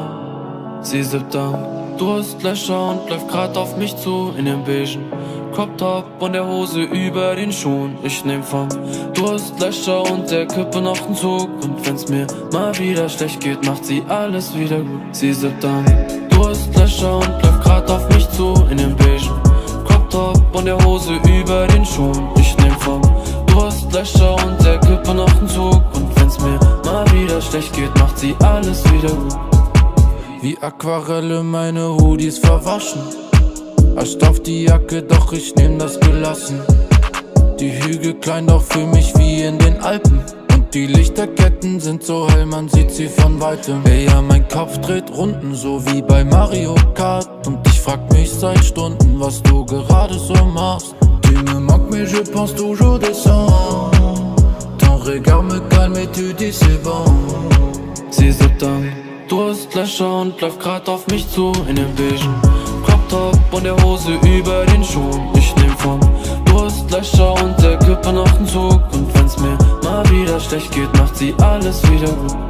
Speaker 1: Mal. Sie sippt am Durstlöscher und läuft grad auf mich zu in dem beigen Crop-Top und der Hose über den Schuhen. Ich nehm vom Durstlöscher und der Kippe noch einen Zug. Und wenn's mir mal wieder schlecht geht, macht sie alles wieder gut. Sie sippt am Durstlöscher und läuft grad auf mich zu in dem beigen Crop-Top und der Hose über den Schuhen. Ich nehm vom Durstlöscher und der Kippe noch einen Zug. Und wenn's mir mal wieder schlecht geht, macht sie alles wieder gut.
Speaker 2: Wie Aquarelle meine Hoodies verwaschen. Ascht auf die Jacke, doch ich nehm das gelassen. Die Hügel klein, doch für mich wie in den Alpen. Und die Lichterketten sind so hell, man sieht sie von weitem. Ey, ja, mein Kopf dreht Runden, so wie bei Mario Kart. Und ich frag mich seit Stunden, was du gerade so machst. Tu me manques mais je pense toujours descendre. Ton regard me calme et tu dis c'est bon.
Speaker 1: Sie sippt am Durstlöscher und läuft grad auf mich zu in dem beigen Crop-Top und der Hose über den Schuhen. Ich nehm vom Durstlöscher und der Kippe noch einen Zug. Und wenn's mir mal wieder schlecht geht, macht sie alles wieder gut.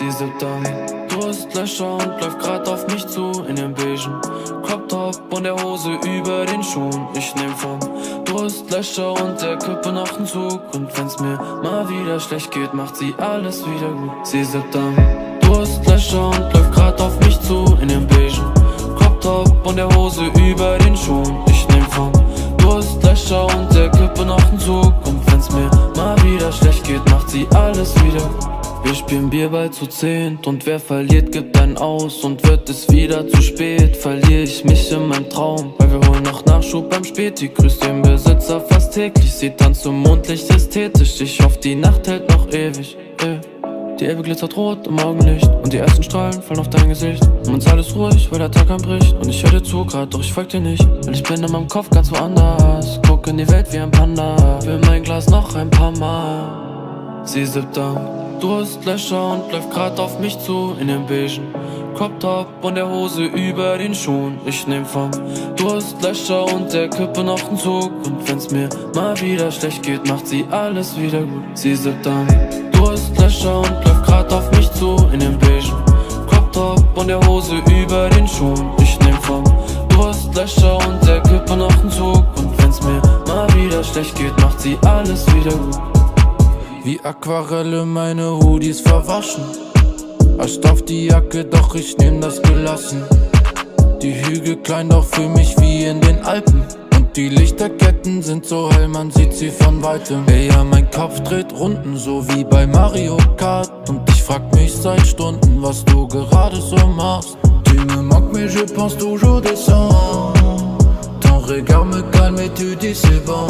Speaker 1: Sie sippt an Durstlöscher und läuft grad auf mich zu in dem beigen Crop-Top und der Hose über den Schuhen. Ich nehm vom Durstlöscher und der Kippe noch nen Zug. Und wenn's mir mal wieder schlecht geht, macht sie alles wieder gut. Sie sippt an Durstlöscher und läuft grad auf mich zu in dem beigen Crop-Top und der Hose über den Schuhen. Ich nehm vom Durstlöscher und der Kippe noch nen Zug. Und wenn's mir mal wieder schlecht geht, macht sie alles wieder gut. Wir spielen Bierball zu zehnt und wer verliert, gibt einen aus. Und wird es wieder zu spät, verliere ich mich in meinem Traum. Weil wir holen noch Nachschub beim Späti, grüßt den Besitzer fast täglich. Sie tanzt zum Mondlicht ästhetisch, ich hoffe die Nacht hält noch ewig, yeah. Die Elbe glitzert rot im Augenlicht und die ersten Strahlen fallen auf dein Gesicht. Um uns alles ruhig, weil der Tag anbricht und ich hör dir zu grad, doch ich folg dir nicht. Weil ich bin in meinem Kopf ganz woanders, guck in die Welt wie ein Panda, will mein Glas noch ein paar Mal. Sie sippt an Durstlöscher und läuft grad auf mich zu in dem beigen Crop-Top und der Hose über den Schuhen. Ich nehm vom Durstlöscher und der Kippe noch nen Zug. Und wenn's mir mal wieder schlecht geht, macht sie alles wieder gut. Sie sippt an Durstlöscher und läuft grad auf mich zu in dem beigen Crop-Top und der Hose über den Schuhen. Ich nehm vom Durstlöscher und der Kippe noch nen Zug. Und wenn's mir mal wieder schlecht geht, macht sie alles wieder gut.
Speaker 2: Wie Aquarelle meine Hoodies verwaschen. Ascht auf die Jacke, doch ich nehm das gelassen. Die Hügel klein, doch fühl mich wie in den Alpen. Und die Lichterketten sind so hell, man sieht sie von weitem. Ey, ja, mein Kopf dreht Runden, so wie bei Mario Kart. Und ich frag mich seit Stunden, was du gerade so machst. Tu me manques mais je pense toujours descendre. Ton regard me calme et tu dis c'est bon.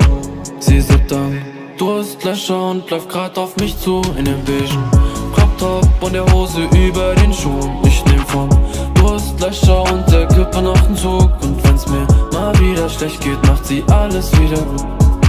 Speaker 1: Sie sippt an Durstlöscher und läuft grad auf mich zu in dem beigen Crop-Top und der Hose über den Schuhen. Ich nehm vom Durstlöscher und der Kippe noch nen Zug. Und wenn's mir mal wieder schlecht geht, macht sie alles wieder gut.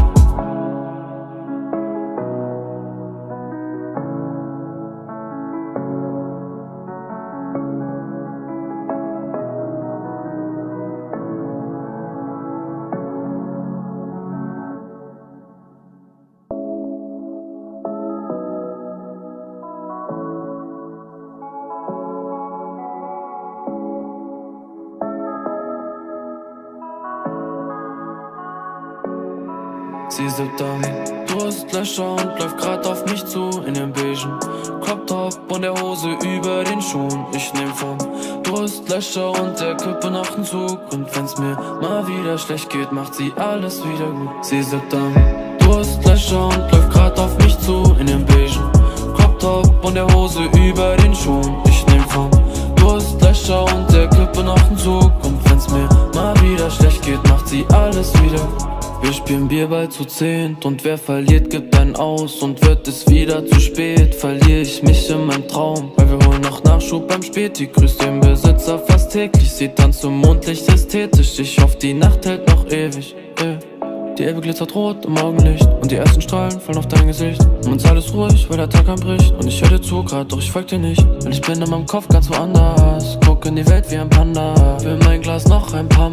Speaker 1: Sie sippt an Durstlöscher und läuft grad auf mich zu in dem beigen Crop-Top und der Hose über den Schuhen. Ich nehm vom Durstlöscher und der Kippe noch nen Zug. Und wenn's mir mal wieder schlecht geht, macht sie alles wieder gut. Sie sippt an Durstlöscher und läuft grad auf mich zu in dem beigen Crop-Top und der Hose über den Schuhen. Ich nehm vom Durstlöscher und der Kippe noch nen Zug. Und wenn's mir mal wieder schlecht geht, macht sie alles wieder gut. Wir spielen Bierball zu zehnt und wer verliert, gibt einen aus. Und wird es wieder zu spät, verliere ich mich in meinem Traum. Weil wir holen noch Nachschub beim Späti, grüßt den Besitzer fast täglich. Sie tanzt zum Mondlicht ästhetisch, ich hoffe die Nacht hält noch ewig, yeah. Die Elbe glitzert rot im Augenlicht und die ersten Strahlen fallen auf dein Gesicht. Um uns alles ruhig, weil der Tag anbricht und ich hör dir zu grad, doch ich folg dir nicht. Weil ich bin in meinem Kopf ganz woanders, guck in die Welt wie ein Panda, will mein Glas noch ein paar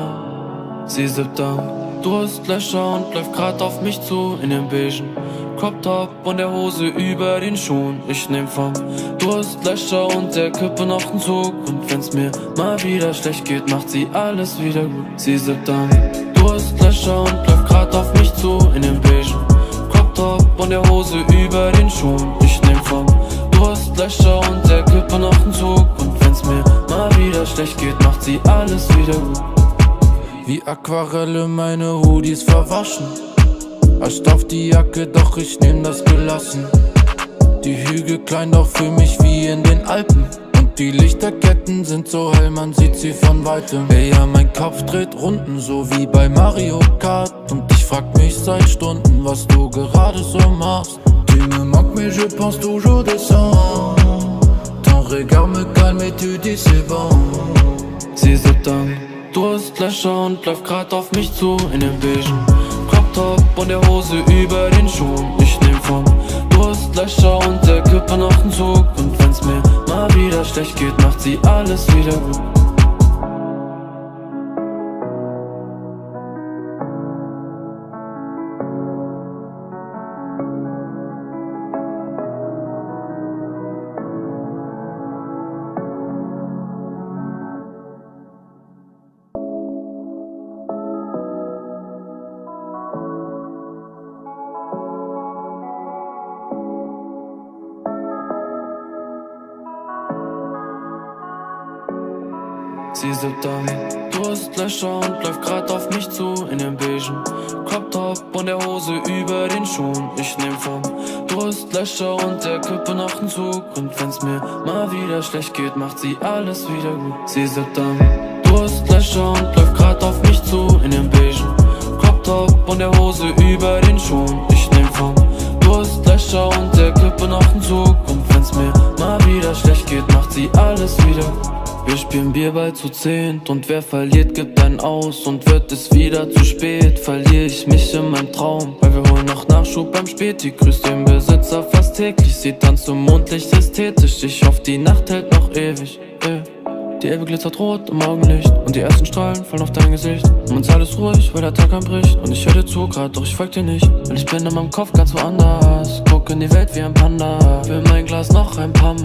Speaker 1: Mal. Sie sippt an Durstlöscher und läuft grad auf mich zu in dem beigen Crop-Top und der Hose über den Schuhen. Ich nehm vom Durstlöscher und der Kippe noch nen Zug. Und wenn's mir mal wieder schlecht geht, macht sie alles wieder gut. Sie sippt an Durstlöscher und läuft grad auf mich zu in dem beigen Crop-Top und der Hose über den Schuhen. Ich nehm vom Durstlöscher und der Kippe noch nen Zug. Und wenn's mir mal wieder schlecht geht, macht sie alles wieder gut.
Speaker 2: Wie Aquarelle meine Hoodies verwaschen. Ascht auf die Jacke, doch ich nehm das gelassen. Die Hügel klein, doch fühl mich wie in den Alpen. Und die Lichterketten sind so hell, man sieht sie von weitem. Ey, ja, mein Kopf dreht Runden, so wie bei Mario Kart. Und ich frag mich seit Stunden, was du gerade so machst. Tu me manques mais je pense toujours descendre. Ton regard me calme et tu dis c'est bon.
Speaker 1: Sie sippt an Durstlöscher und läuft grad auf mich zu in dem beigen Crop-Top und der Hose über den Schuhen. Ich nehm vom Durstlöscher und der Kippe noch nen Zug. Und wenn's mir mal wieder schlecht geht, macht sie alles wieder gut. Sie sippt am Durstlöscher und läuft grad auf mich zu in dem beigen Crop-Top und der Hose über den Schuhen. Ich nehm vom Durstlöscher und der Kippe noch einen Zug. Und wenn's mir mal wieder schlecht geht, macht sie alles wieder gut. Sie sippt am Durstlöscher und läuft grad auf mich zu in dem beigen Crop-Top und der Hose über den Schuhen. Ich nehm vom Durstlöscher und der Kippe noch einen Zug. Und wenn's mir mal wieder schlecht geht, macht sie alles wieder gut. Wir spielen Bierball zu zehnt und wer verliert, gibt einen aus. Und wird es wieder zu spät, verliere ich mich in meinem Traum. Weil wir holen noch Nachschub beim Späti, grüßt den Besitzer fast täglich. Sie tanzt zum Mondlicht ästhetisch, ich hoffe die Nacht hält noch ewig, ey. Die Elbe glitzert rot im Augenlicht und die ersten Strahlen fallen auf dein Gesicht. Um uns alles ruhig, weil der Tag anbricht und ich höre dir zu grad, doch ich folg dir nicht. Weil ich bin in meinem Kopf ganz woanders, guck in die Welt wie ein Panda, will mein Glas noch ein paar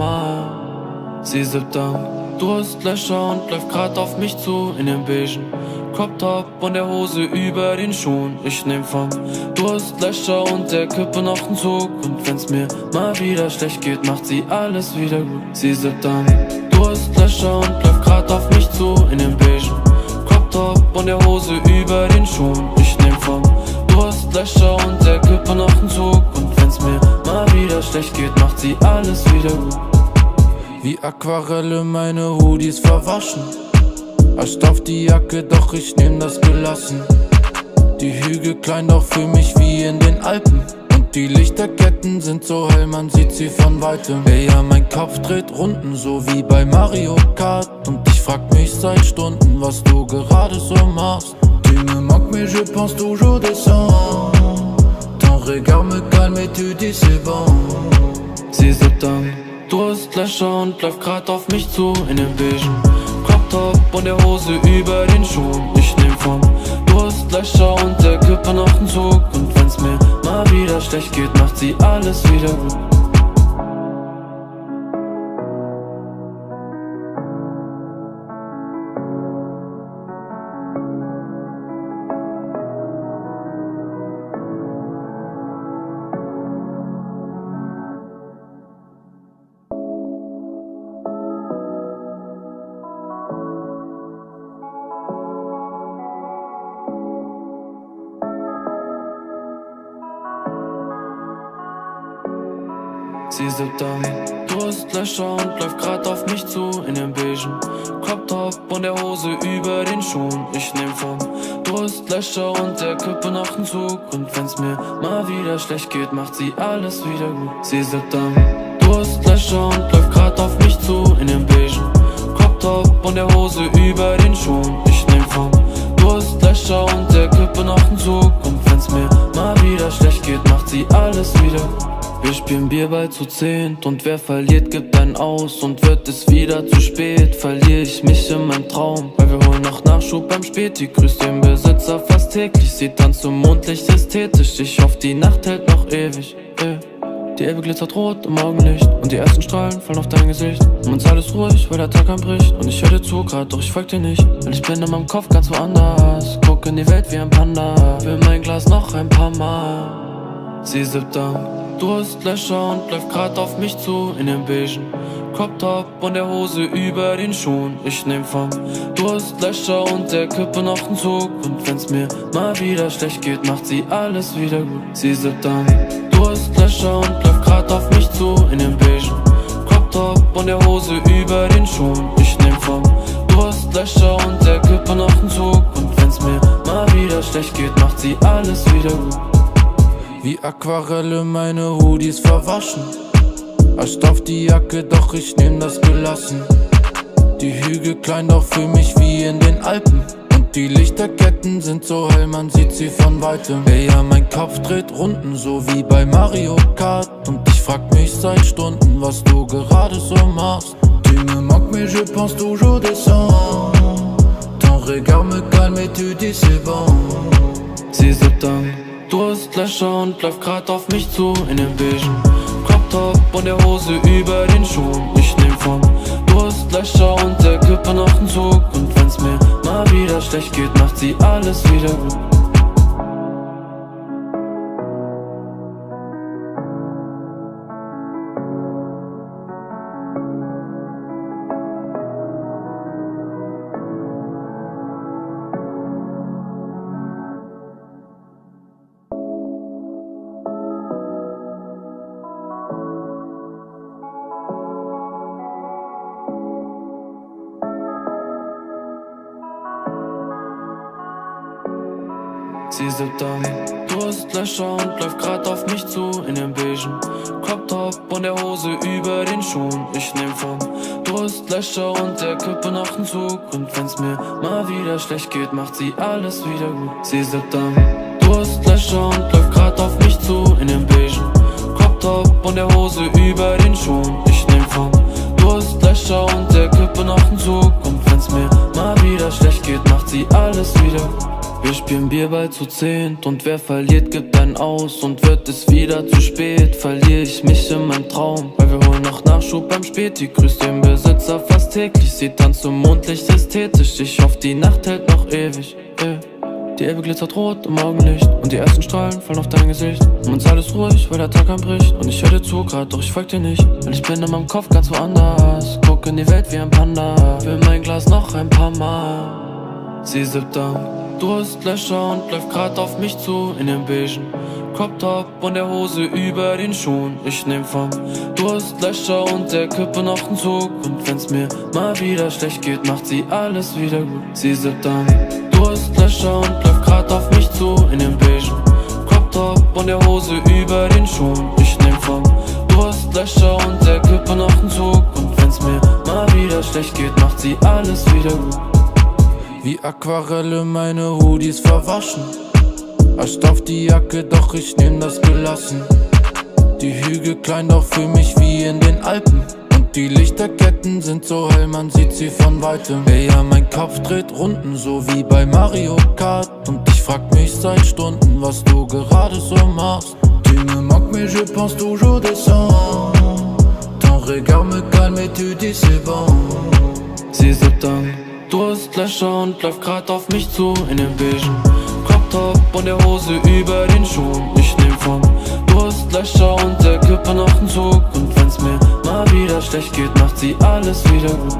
Speaker 1: Mal. Sie sippt am Durstlöscher und läuft grad auf mich zu in dem beigen Crop-Top und der Hose über den Schuhen. Ich nehm vom Durstlöscher und der Kippe noch einen Zug. Und wenn's mir mal wieder schlecht geht, macht sie alles wieder gut. Sie sippt am Durstlöscher und läuft grad auf mich zu in dem beigen Crop-Top und der Hose über den Schuhen. Ich nehm vom Durstlöscher und der Kippe noch einen Zug. Und wenn's mir mal wieder schlecht geht, macht sie alles wieder gut.
Speaker 2: Wie Aquarelle meine Hoodies verwaschen. Ascht auf die Jacke, doch ich nehm das gelassen. Die Hügel klein, doch fühl mich wie in den Alpen. Und die Lichterketten sind so hell, man sieht sie von weitem. Ey, ja, mein Kopf dreht Runden, so wie bei Mario Kart. Und ich frag mich seit Stunden, was du gerade so machst. Tu me manques mais je pense toujours descendre. Ton regard me calme et tu dis c'est bon.
Speaker 1: Sie sippt am Durstlöscher und läuft grad auf mich zu in dem beigen Crop-Top und der Hose über den Schuhen. Ich nehm vom Durstlöscher und der Kippe noch einen Zug. Und wenn's mir mal wieder schlecht geht, macht sie alles wieder gut. Sie sippt am Durstlöscher und läuft grad auf mich zu in dem beigen Crop-Top und der Hose über den Schuhen. Ich nehm vom Durstlöscher und der Kippe noch einen Zug. Und wenn's mir mal wieder schlecht geht, macht sie alles wieder gut. Sie sippt am Durstlöscher und läuft grad auf mich zu in dem beigen Crop-Top und der Hose über den Schuhen. Ich nehm vom Durstlöscher und der Kippe noch einen Zug. Und wenn's mir mal wieder schlecht geht, macht sie alles wieder gut. Wir spielen Bierball zu zehnt und wer verliert, gibt einen aus. Und wird es wieder zu spät, verliere ich mich in meinem Traum. Weil wir holen noch Nachschub beim Späti, grüßt den Besitzer fast täglich. Sie tanzt zum Mondlicht ästhetisch, ich hoffe die Nacht hält noch ewig, ey. Die Elbe glitzert rot im Augenlicht und die ersten Strahlen fallen auf dein Gesicht. Um uns alles ruhig, weil der Tag anbricht und ich höre dir zu grad, doch ich folg dir nicht. Weil ich bin in meinem Kopf ganz woanders, guck in die Welt wie ein Panda, will mein Glas noch ein paar Mal. Sie sippt am Durstlöscher und läuft grad auf mich zu in dem beigen Crop-Top und der Hose über den Schuhen. Ich nehm vom Durstlöscher und der Kippe noch einen Zug. Und wenn's mir mal wieder schlecht geht, macht sie alles wieder gut. Sie sippt am Durstlöscher und läuft grad auf mich zu in dem beigen Crop-Top und der Hose über den Schuhen. Ich nehm vom Durstlöscher und der Kippe noch einen Zug. Und wenn's mir mal wieder schlecht geht, macht sie alles wieder gut.
Speaker 2: Wie Aquarelle meine Hoodies verwaschen. Ascht auf die Jacke, doch ich nehm das gelassen. Die Hügel klein, doch fühl mich wie in den Alpen. Und die Lichterketten sind so hell, man sieht sie von weitem. Ey, ja, mein Kopf dreht Runden, so wie bei Mario Kart. Und ich frag mich seit Stunden, was du gerade so machst. Tu me manques mais je pense toujours descendre. Ton regard me calme et tu dis c'est bon.
Speaker 1: Sie sippt am Durstlöscher und läuft grad auf mich zu in dem beigen Crop-Top und der Hose über den Schuhen. Ich nehm vom Durstlöscher und der Kippe noch einen Zug. Und wenn's mir mal wieder schlecht geht, macht sie alles wieder gut. Sie sippt an Durstlöscher und läuft grad auf mich zu in dem beigen Crop-Top und der Hose über den Schuhen. Ich nehm vom Durstlöscher und der Kippe noch nen Zug. Und wenn's mir mal wieder schlecht geht, macht sie alles wieder gut. Sie sippt an Durstlöscher und läuft grad auf mich zu in dem beigen Crop-Top und der Hose über den Schuhen. Ich nehm vom Durstlöscher und der Kippe noch nen Zug. Und wenn's mir mal wieder schlecht geht, macht sie alles wieder gut. Wir spielen Bierball zu zehnt und wer verliert, gibt einen aus. Und wird es wieder zu spät, verliere ich mich in meinem Traum. Weil wir holen noch Nachschub beim Späti, grüßt den Besitzer fast täglich. Sie tanzt im Mondlicht ästhetisch, ich hoffe die Nacht hält noch ewig, yeah. Die Elbe glitzert rot im Morgenlicht und die ersten Strahlen fallen auf dein Gesicht. Um uns alles ruhig, weil der Tag anbricht und ich hör dir zu grad, doch ich folg dir nicht. Weil ich bin in meinem Kopf ganz woanders, guck in die Welt wie ein Panda, will mein Glas noch ein paar Mal. Sie sippt an Durstlöscher und läuft grad auf mich zu in dem beigen Crop-Top und der Hose über den Schuhen. Ich nehm vom Durstlöscher und der Kippe noch nen Zug. Und wenn's mir mal wieder schlecht geht, macht sie alles wieder gut. Sie sippt an Durstlöscher und läuft grad auf mich zu in dem beigen Crop-Top und der Hose über den Schuhen. Ich nehm vom Durstlöscher und der Kippe noch nen Zug. Und wenn's mir mal wieder schlecht geht, macht sie alles wieder gut.
Speaker 2: Wie Aquarelle meine Hoodies verwaschen. Ascht auf die Jacke, doch ich nehm das gelassen. Die Hügel klein, doch fühl mich wie in den Alpen. Und die Lichterketten sind so hell, man sieht sie von weitem. Ey, ja, mein Kopf dreht Runden, so wie bei Mario Kart. Und ich frag mich seit Stunden, was du gerade so machst. Tu me manques mais je pense toujours descendre. Ton regard me calme et tu dis c'est bon.
Speaker 1: Sie sippt an Durstlöscher und läuft grad auf mich zu in dem beigen Crop-Top und der Hose über den Schuhen. Ich nehm vom Durstlöscher und der Kippe noch nen Zug. Und wenn's mir mal wieder schlecht geht, macht sie alles wieder gut.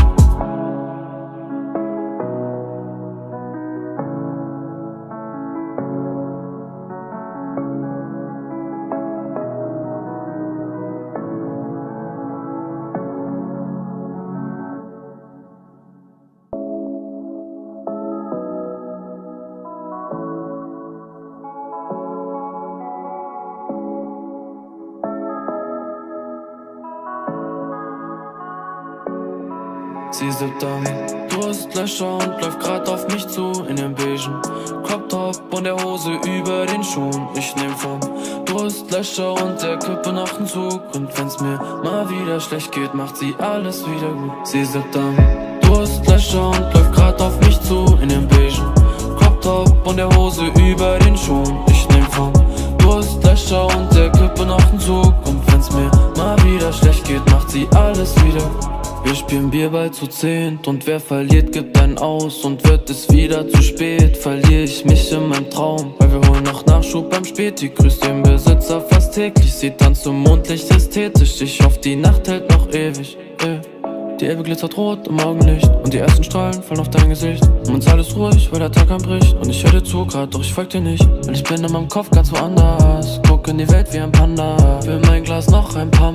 Speaker 1: Sie sippt an Durstlöscher und läuft grad auf mich zu in dem beigen Crop-Top und der Hose über den Schuhen. Ich nehm vom Durstlöscher und der Kippe noch nen Zug. Und wenn's mir mal wieder schlecht geht, macht sie alles wieder gut. Sie sippt an Durstlöscher und läuft grad auf mich zu in dem beigen Crop-Top und der Hose über den Schuhen. Ich nehm vom Durstlöscher und der Kippe noch nen Zug. Und wenn's mir mal wieder schlecht geht, macht sie alles wieder gut. Wir spielen Bierball zu zehnt und wer verliert, gibt einen aus. Und wird es wieder zu spät, verliere ich mich in meinem Traum. Weil wir holen noch Nachschub beim Späti, grüßt den Besitzer fast täglich. Sie tanzt im Mondlicht ästhetisch, ich hoffe die Nacht hält noch ewig, yeah. Die Elbe glitzert rot im Morgenlicht und die ersten Strahlen fallen auf dein Gesicht. Um uns alles ruhig, weil der Tag anbricht und ich hör dir zu grad, doch ich folg dir nicht. Weil ich bin in meinem Kopf ganz woanders, guck in die Welt wie ein Panda, will mein Glas noch ein paar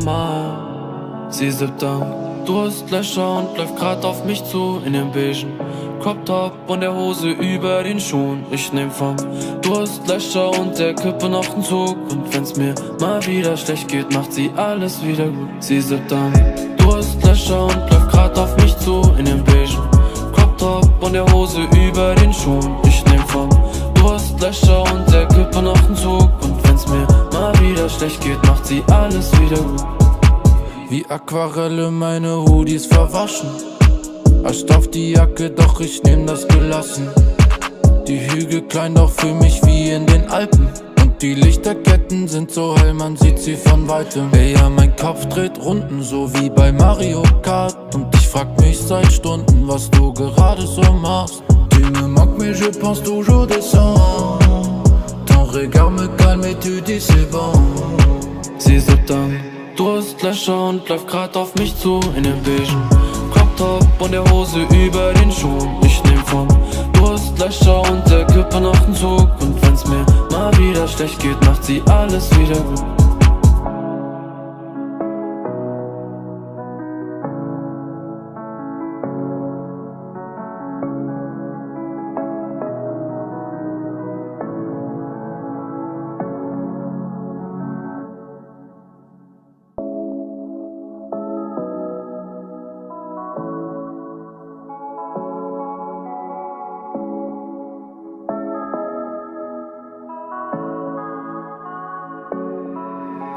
Speaker 1: Mal. Sie sippt an Durstlöscher und läuft grad auf mich zu in dem beigen Crop-Top und der Hose über den Schuhen. Ich nehm vom Durstlöscher und der Kippe noch nen Zug. Und wenn's mir mal wieder schlecht geht, macht sie alles wieder gut. Sie sippt an Durstlöscher und läuft grad auf mich zu in dem beigen Crop-Top und der Hose über den Schuhen. Ich nehm vom Durstlöscher und der Kippe noch nen Zug. Und wenn's mir mal wieder schlecht geht, macht sie alles wieder gut.
Speaker 2: Wie Aquarelle meine Hoodies verwaschen. Ascht auf die Jacke, doch ich nehm das gelassen. Die Hügel klein, doch fühl mich wie in den Alpen. Und die Lichterketten sind so hell, man sieht sie von weitem. Ey, ja, mein Kopf dreht Runden, so wie bei Mario Kart. Und ich frag mich seit Stunden, was du gerade so machst. Tu me manques mais je pense toujours descendre. Ton regard me calme et tu dis c'est bon.
Speaker 1: Sie sippt an Durstlöscher und läuft grad auf mich zu in dem beigen Crop-Top und der Hose über den Schuhen. Ich nehm vom Durstlöscher und der Kippe noch nen Zug. Und wenn's mir mal wieder schlecht geht, macht sie alles wieder gut.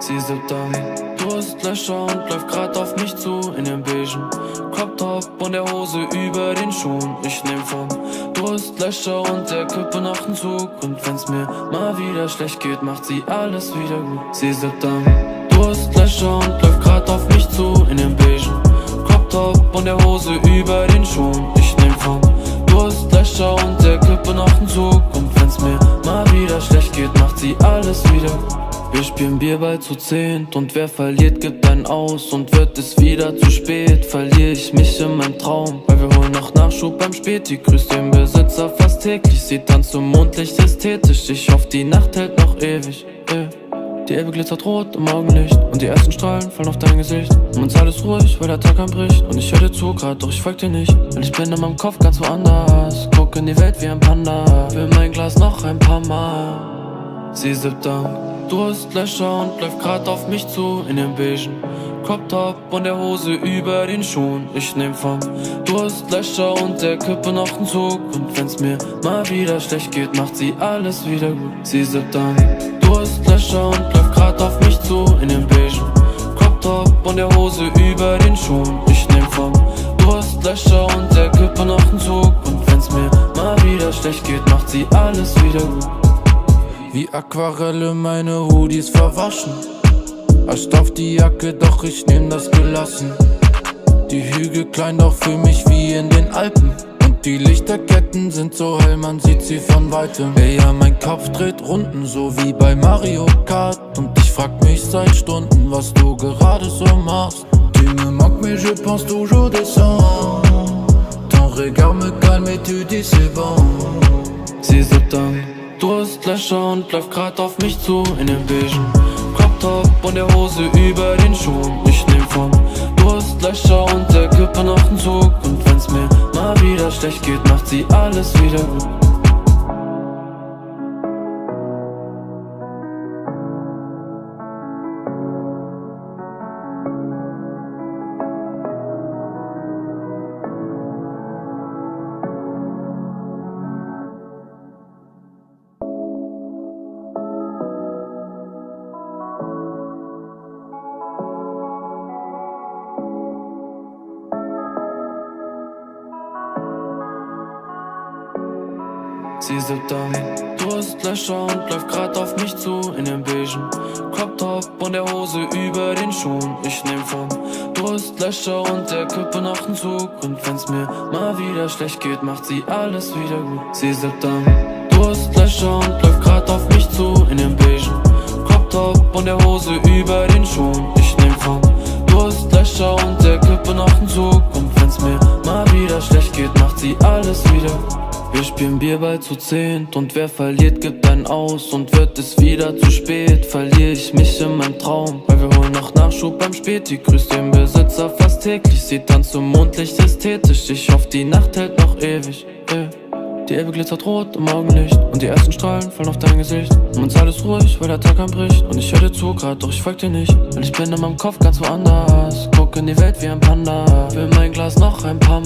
Speaker 1: Sie sippt am Durstlöscher und läuft grad auf mich zu in dem beigen Crop-Top und der Hose über den Schuhen. Ich nehm vom Durstlöscher und der Kippe noch nen Zug. Und wenn's mir mal wieder schlecht geht, macht sie alles wieder gut. Sie sippt am Durstlöscher und läuft grad auf mich zu in dem beigen Crop-Top und der Hose über den Schuhen. Ich nehm vom Durstlöscher und der Kippe noch nen Zug. Und wenn's mir mal wieder schlecht geht, macht sie alles wieder gut. Wir spielen Bierball zu zehnt und wer verliert, gibt einen aus. Und wird es wieder zu spät, verliere ich mich in meinem Traum. Weil wir holen noch Nachschub beim Späti, grüßt den Besitzer fast täglich. Sie tanzt zum Mondlicht ästhetisch, ich hoffe die Nacht hält noch ewig, eh. Die Elbe glitzert rot im Augenlicht und die ersten Strahlen fallen auf dein Gesicht. Um uns alles ruhig, weil der Tag anbricht und ich hör dir zu grad, doch ich folg dir nicht. Weil ich bin in meinem Kopf ganz woanders, guck in die Welt wie ein Panda, will mein Glas noch ein paar Mal. Sie sippt am Durstlöscher und läuft grad auf mich zu in dem beigen Crop-Top und der Hose über den Schuhen. Ich nehm vom Durstlöscher und der Kippe noch nen Zug. Und wenn's mir mal wieder schlecht geht, macht sie alles wieder gut. Sie sippt am Durstlöscher und läuft grad auf mich zu in dem beigen Crop-Top und der Hose über den Schuhen. Ich nehm vom Durstlöscher und der Kippe noch nen Zug. Und wenn's mir mal wieder schlecht geht, macht sie alles wieder gut.
Speaker 2: Wie Aquarelle meine Hoodies verwaschen. Erstauft die Jacke, doch ich nehm das gelassen. Die Hügel klein, doch fühl mich wie in den Alpen. Und die Lichterketten sind so hell, man sieht sie von weitem. Ey, ja, mein Kopf dreht Runden, so wie bei Mario Kart. Und ich frag mich seit Stunden, was du gerade so machst. Tu me manques mais je pense toujours descendre. Ton regard me calme et tu dis c'est bon.
Speaker 1: Sie sippt am Durstlöscher und läuft grad auf mich zu in dem beigen Crop-Top und der Hose über den Schuhen. Ich nehm vom Durstlöscher und der Kippe noch nen Zug. Und wenn's mir mal wieder schlecht geht, macht sie alles wieder gut. Sie sippt am Durstlöscher und läuft grad auf mich zu in dem beigen Crop-Top und der Hose über den Schuhen. Ich nehm vom Durstlöscher und der Kippe noch nen Zug. Und wenn's mir mal wieder schlecht geht, macht sie alles wieder gut. Sie sippt am Durstlöscher und läuft grad auf mich zu in dem beigen Crop-Top und der Hose über den Schuhen. Ich nehm vom Durstlöscher und der Kippe noch nen Zug. Und wenn's mir mal wieder schlecht geht, macht sie alles wieder gut. Wir spielen Bierball zu zehnt und wer verliert, gibt einen aus. Und wird es wieder zu spät, verliere ich mich in meinem Traum. Weil wir holen noch Nachschub beim Späti, grüßt den Besitzer fast täglich. Sie tanzt zum Mondlicht ästhetisch, ich hoffe die Nacht hält noch ewig, eh. Die Elbe glitzert rot im Augenlicht und die ersten Strahlen fallen auf dein Gesicht. Um uns alles ruhig, weil der Tag anbricht und ich hör dir zu grad, doch ich folg dir nicht. Weil ich bin in meinem Kopf ganz woanders, guck in die Welt wie ein Panda, will mein Glas noch ein paar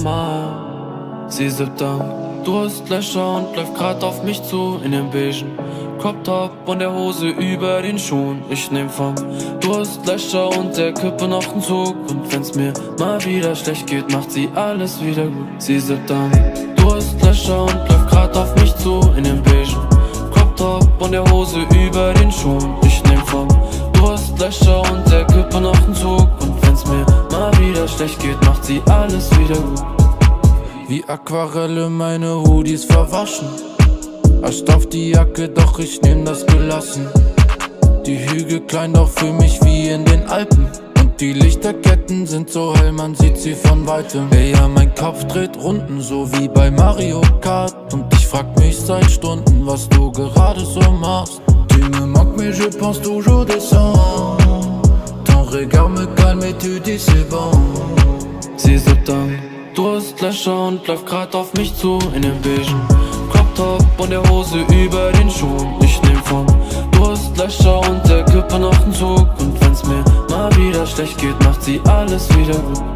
Speaker 1: Mal. Sie sippt am Durstlöscher und läuft grad auf mich zu in dem beigen Crop-Top und der Hose über den Schuhen. Ich nehm vom Durstlöscher und der Kippe noch nen Zug. Und wenn's mir mal wieder schlecht geht, macht sie alles wieder gut. Sie sippt am Durstlöscher und läuft grad auf mich zu in dem beigen Crop-Top und der Hose über den Schuhen. Ich nehm vom Durstlöscher und der Kippe noch nen Zug. Und wenn's mir mal wieder schlecht geht, macht sie alles wieder gut.
Speaker 2: Wie Aquarelle meine Hoodies verwaschen. Erstauft die Jacke, doch ich nehm das gelassen. Die Hügel klein, doch fühl mich wie in den Alpen. Und die Lichterketten sind so hell, man sieht sie von weitem. Ey, ja, mein Kopf dreht Runden, so wie bei Mario Kart. Und ich frag mich seit Stunden, was du gerade so machst. Tu me manques mais je pense toujours descendre. Ton regard me calme et tu dis c'est bon.
Speaker 1: Sie sippt am Durstlöscher und läuft grad auf mich zu in dem beigen Crop-Top und der Hose über den Schuhen. Ich nehm vom Durstlöscher und der Kippe noch nen Zug. Und wenn's mir mal wieder schlecht geht, macht sie alles wieder gut.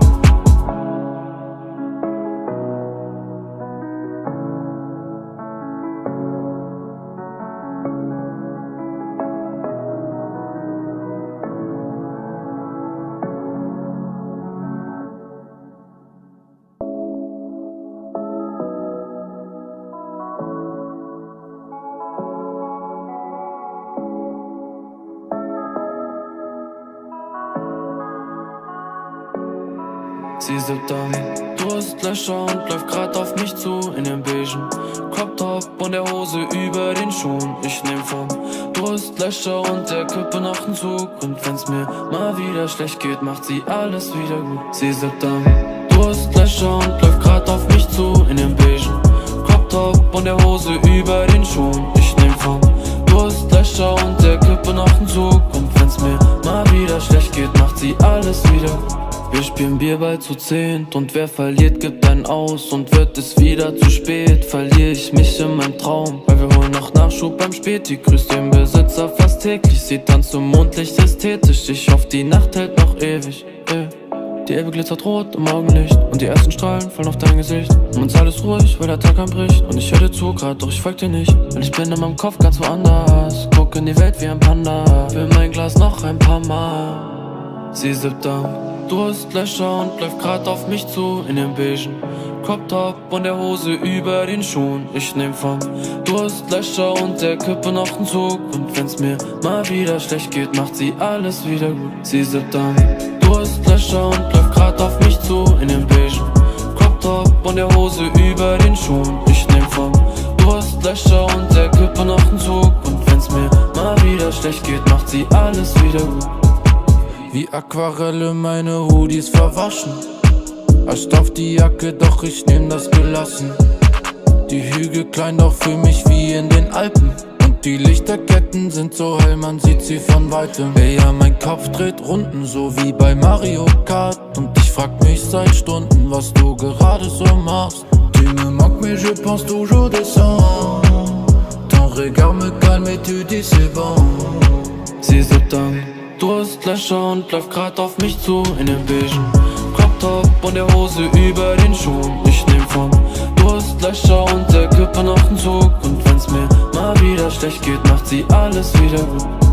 Speaker 1: sippt am Durstlöscher und läuft grad auf mich zu in dem beigen Crop-Top und der Hose über den Schuhen. Ich nehm vom Durstlöscher und der Kippe noch einen Zug. Und wenn's mir mal wieder schlecht geht, macht sie alles wieder gut. Sie sippt am Durstlöscher und läuft grad auf mich zu in dem beigen Crop-Top und der Hose über den Schuhen. Ich nehm vom Durstlöscher und der Kippe noch einen Zug. Und wenn's mir mal wieder schlecht geht, macht sie alles wieder gut. Wir spielen Bierball zu zehnt und wer verliert, gibt einen aus. Und wird es wieder zu spät, verliere ich mich in meinem Traum. Weil wir holen noch Nachschub beim Späti, grüßt den Besitzer fast täglich. Sie tanzt im Mondlicht ästhetisch, ich hoffe die Nacht hält noch ewig, ey. Die Elbe glitzert rot im Morgenlicht und die ersten Strahlen fallen auf dein Gesicht. Um uns alles ruhig, weil der Tag anbricht und ich höre dir zu grad, doch ich folg dir nicht. Weil ich bin in meinem Kopf ganz woanders, guck in die Welt wie ein Panda, will mein Glas noch ein paar Mal. Sie sippt am Durstlöscher und läuft grad auf mich zu in dem beigen Crop-Top und der Hose über den Schuhen. Ich nehm vom Durstlöscher und der Kippe noch einen Zug. Und wenn's mir mal wieder schlecht geht, macht sie alles wieder gut. Sie sippt am Durstlöscher und läuft grad auf mich zu in dem beigen Crop-Top und der Hose über den Schuhen. Ich nehm vom Durstlöscher und der Kippe noch einen Zug. Und wenn's mir mal wieder schlecht geht, macht sie alles wieder gut.
Speaker 2: Wie Aquarelle meine Hoodies verwaschen. Erstauft die Jacke, doch ich nehm das gelassen. Die Hügel klein, doch fühl mich wie in den Alpen. Und die Lichterketten sind so hell, man sieht sie von weitem. Ey, ja, mein Kopf dreht Runden, so wie bei Mario Kart. Und ich frag mich seit Stunden, was du gerade so machst. Tu me manques mais je pense toujours descendre. Ton regard me calme et tu dis c'est bon.
Speaker 1: Sie sippt am Durstlöscher und läuft grad auf mich zu in dem beigen Crop-Top und der Hose über den Schuhen. Ich nehm vom Durstlöscher und der Kippe noch einen Zug. Und wenn's mir mal wieder schlecht geht, macht sie alles wieder gut.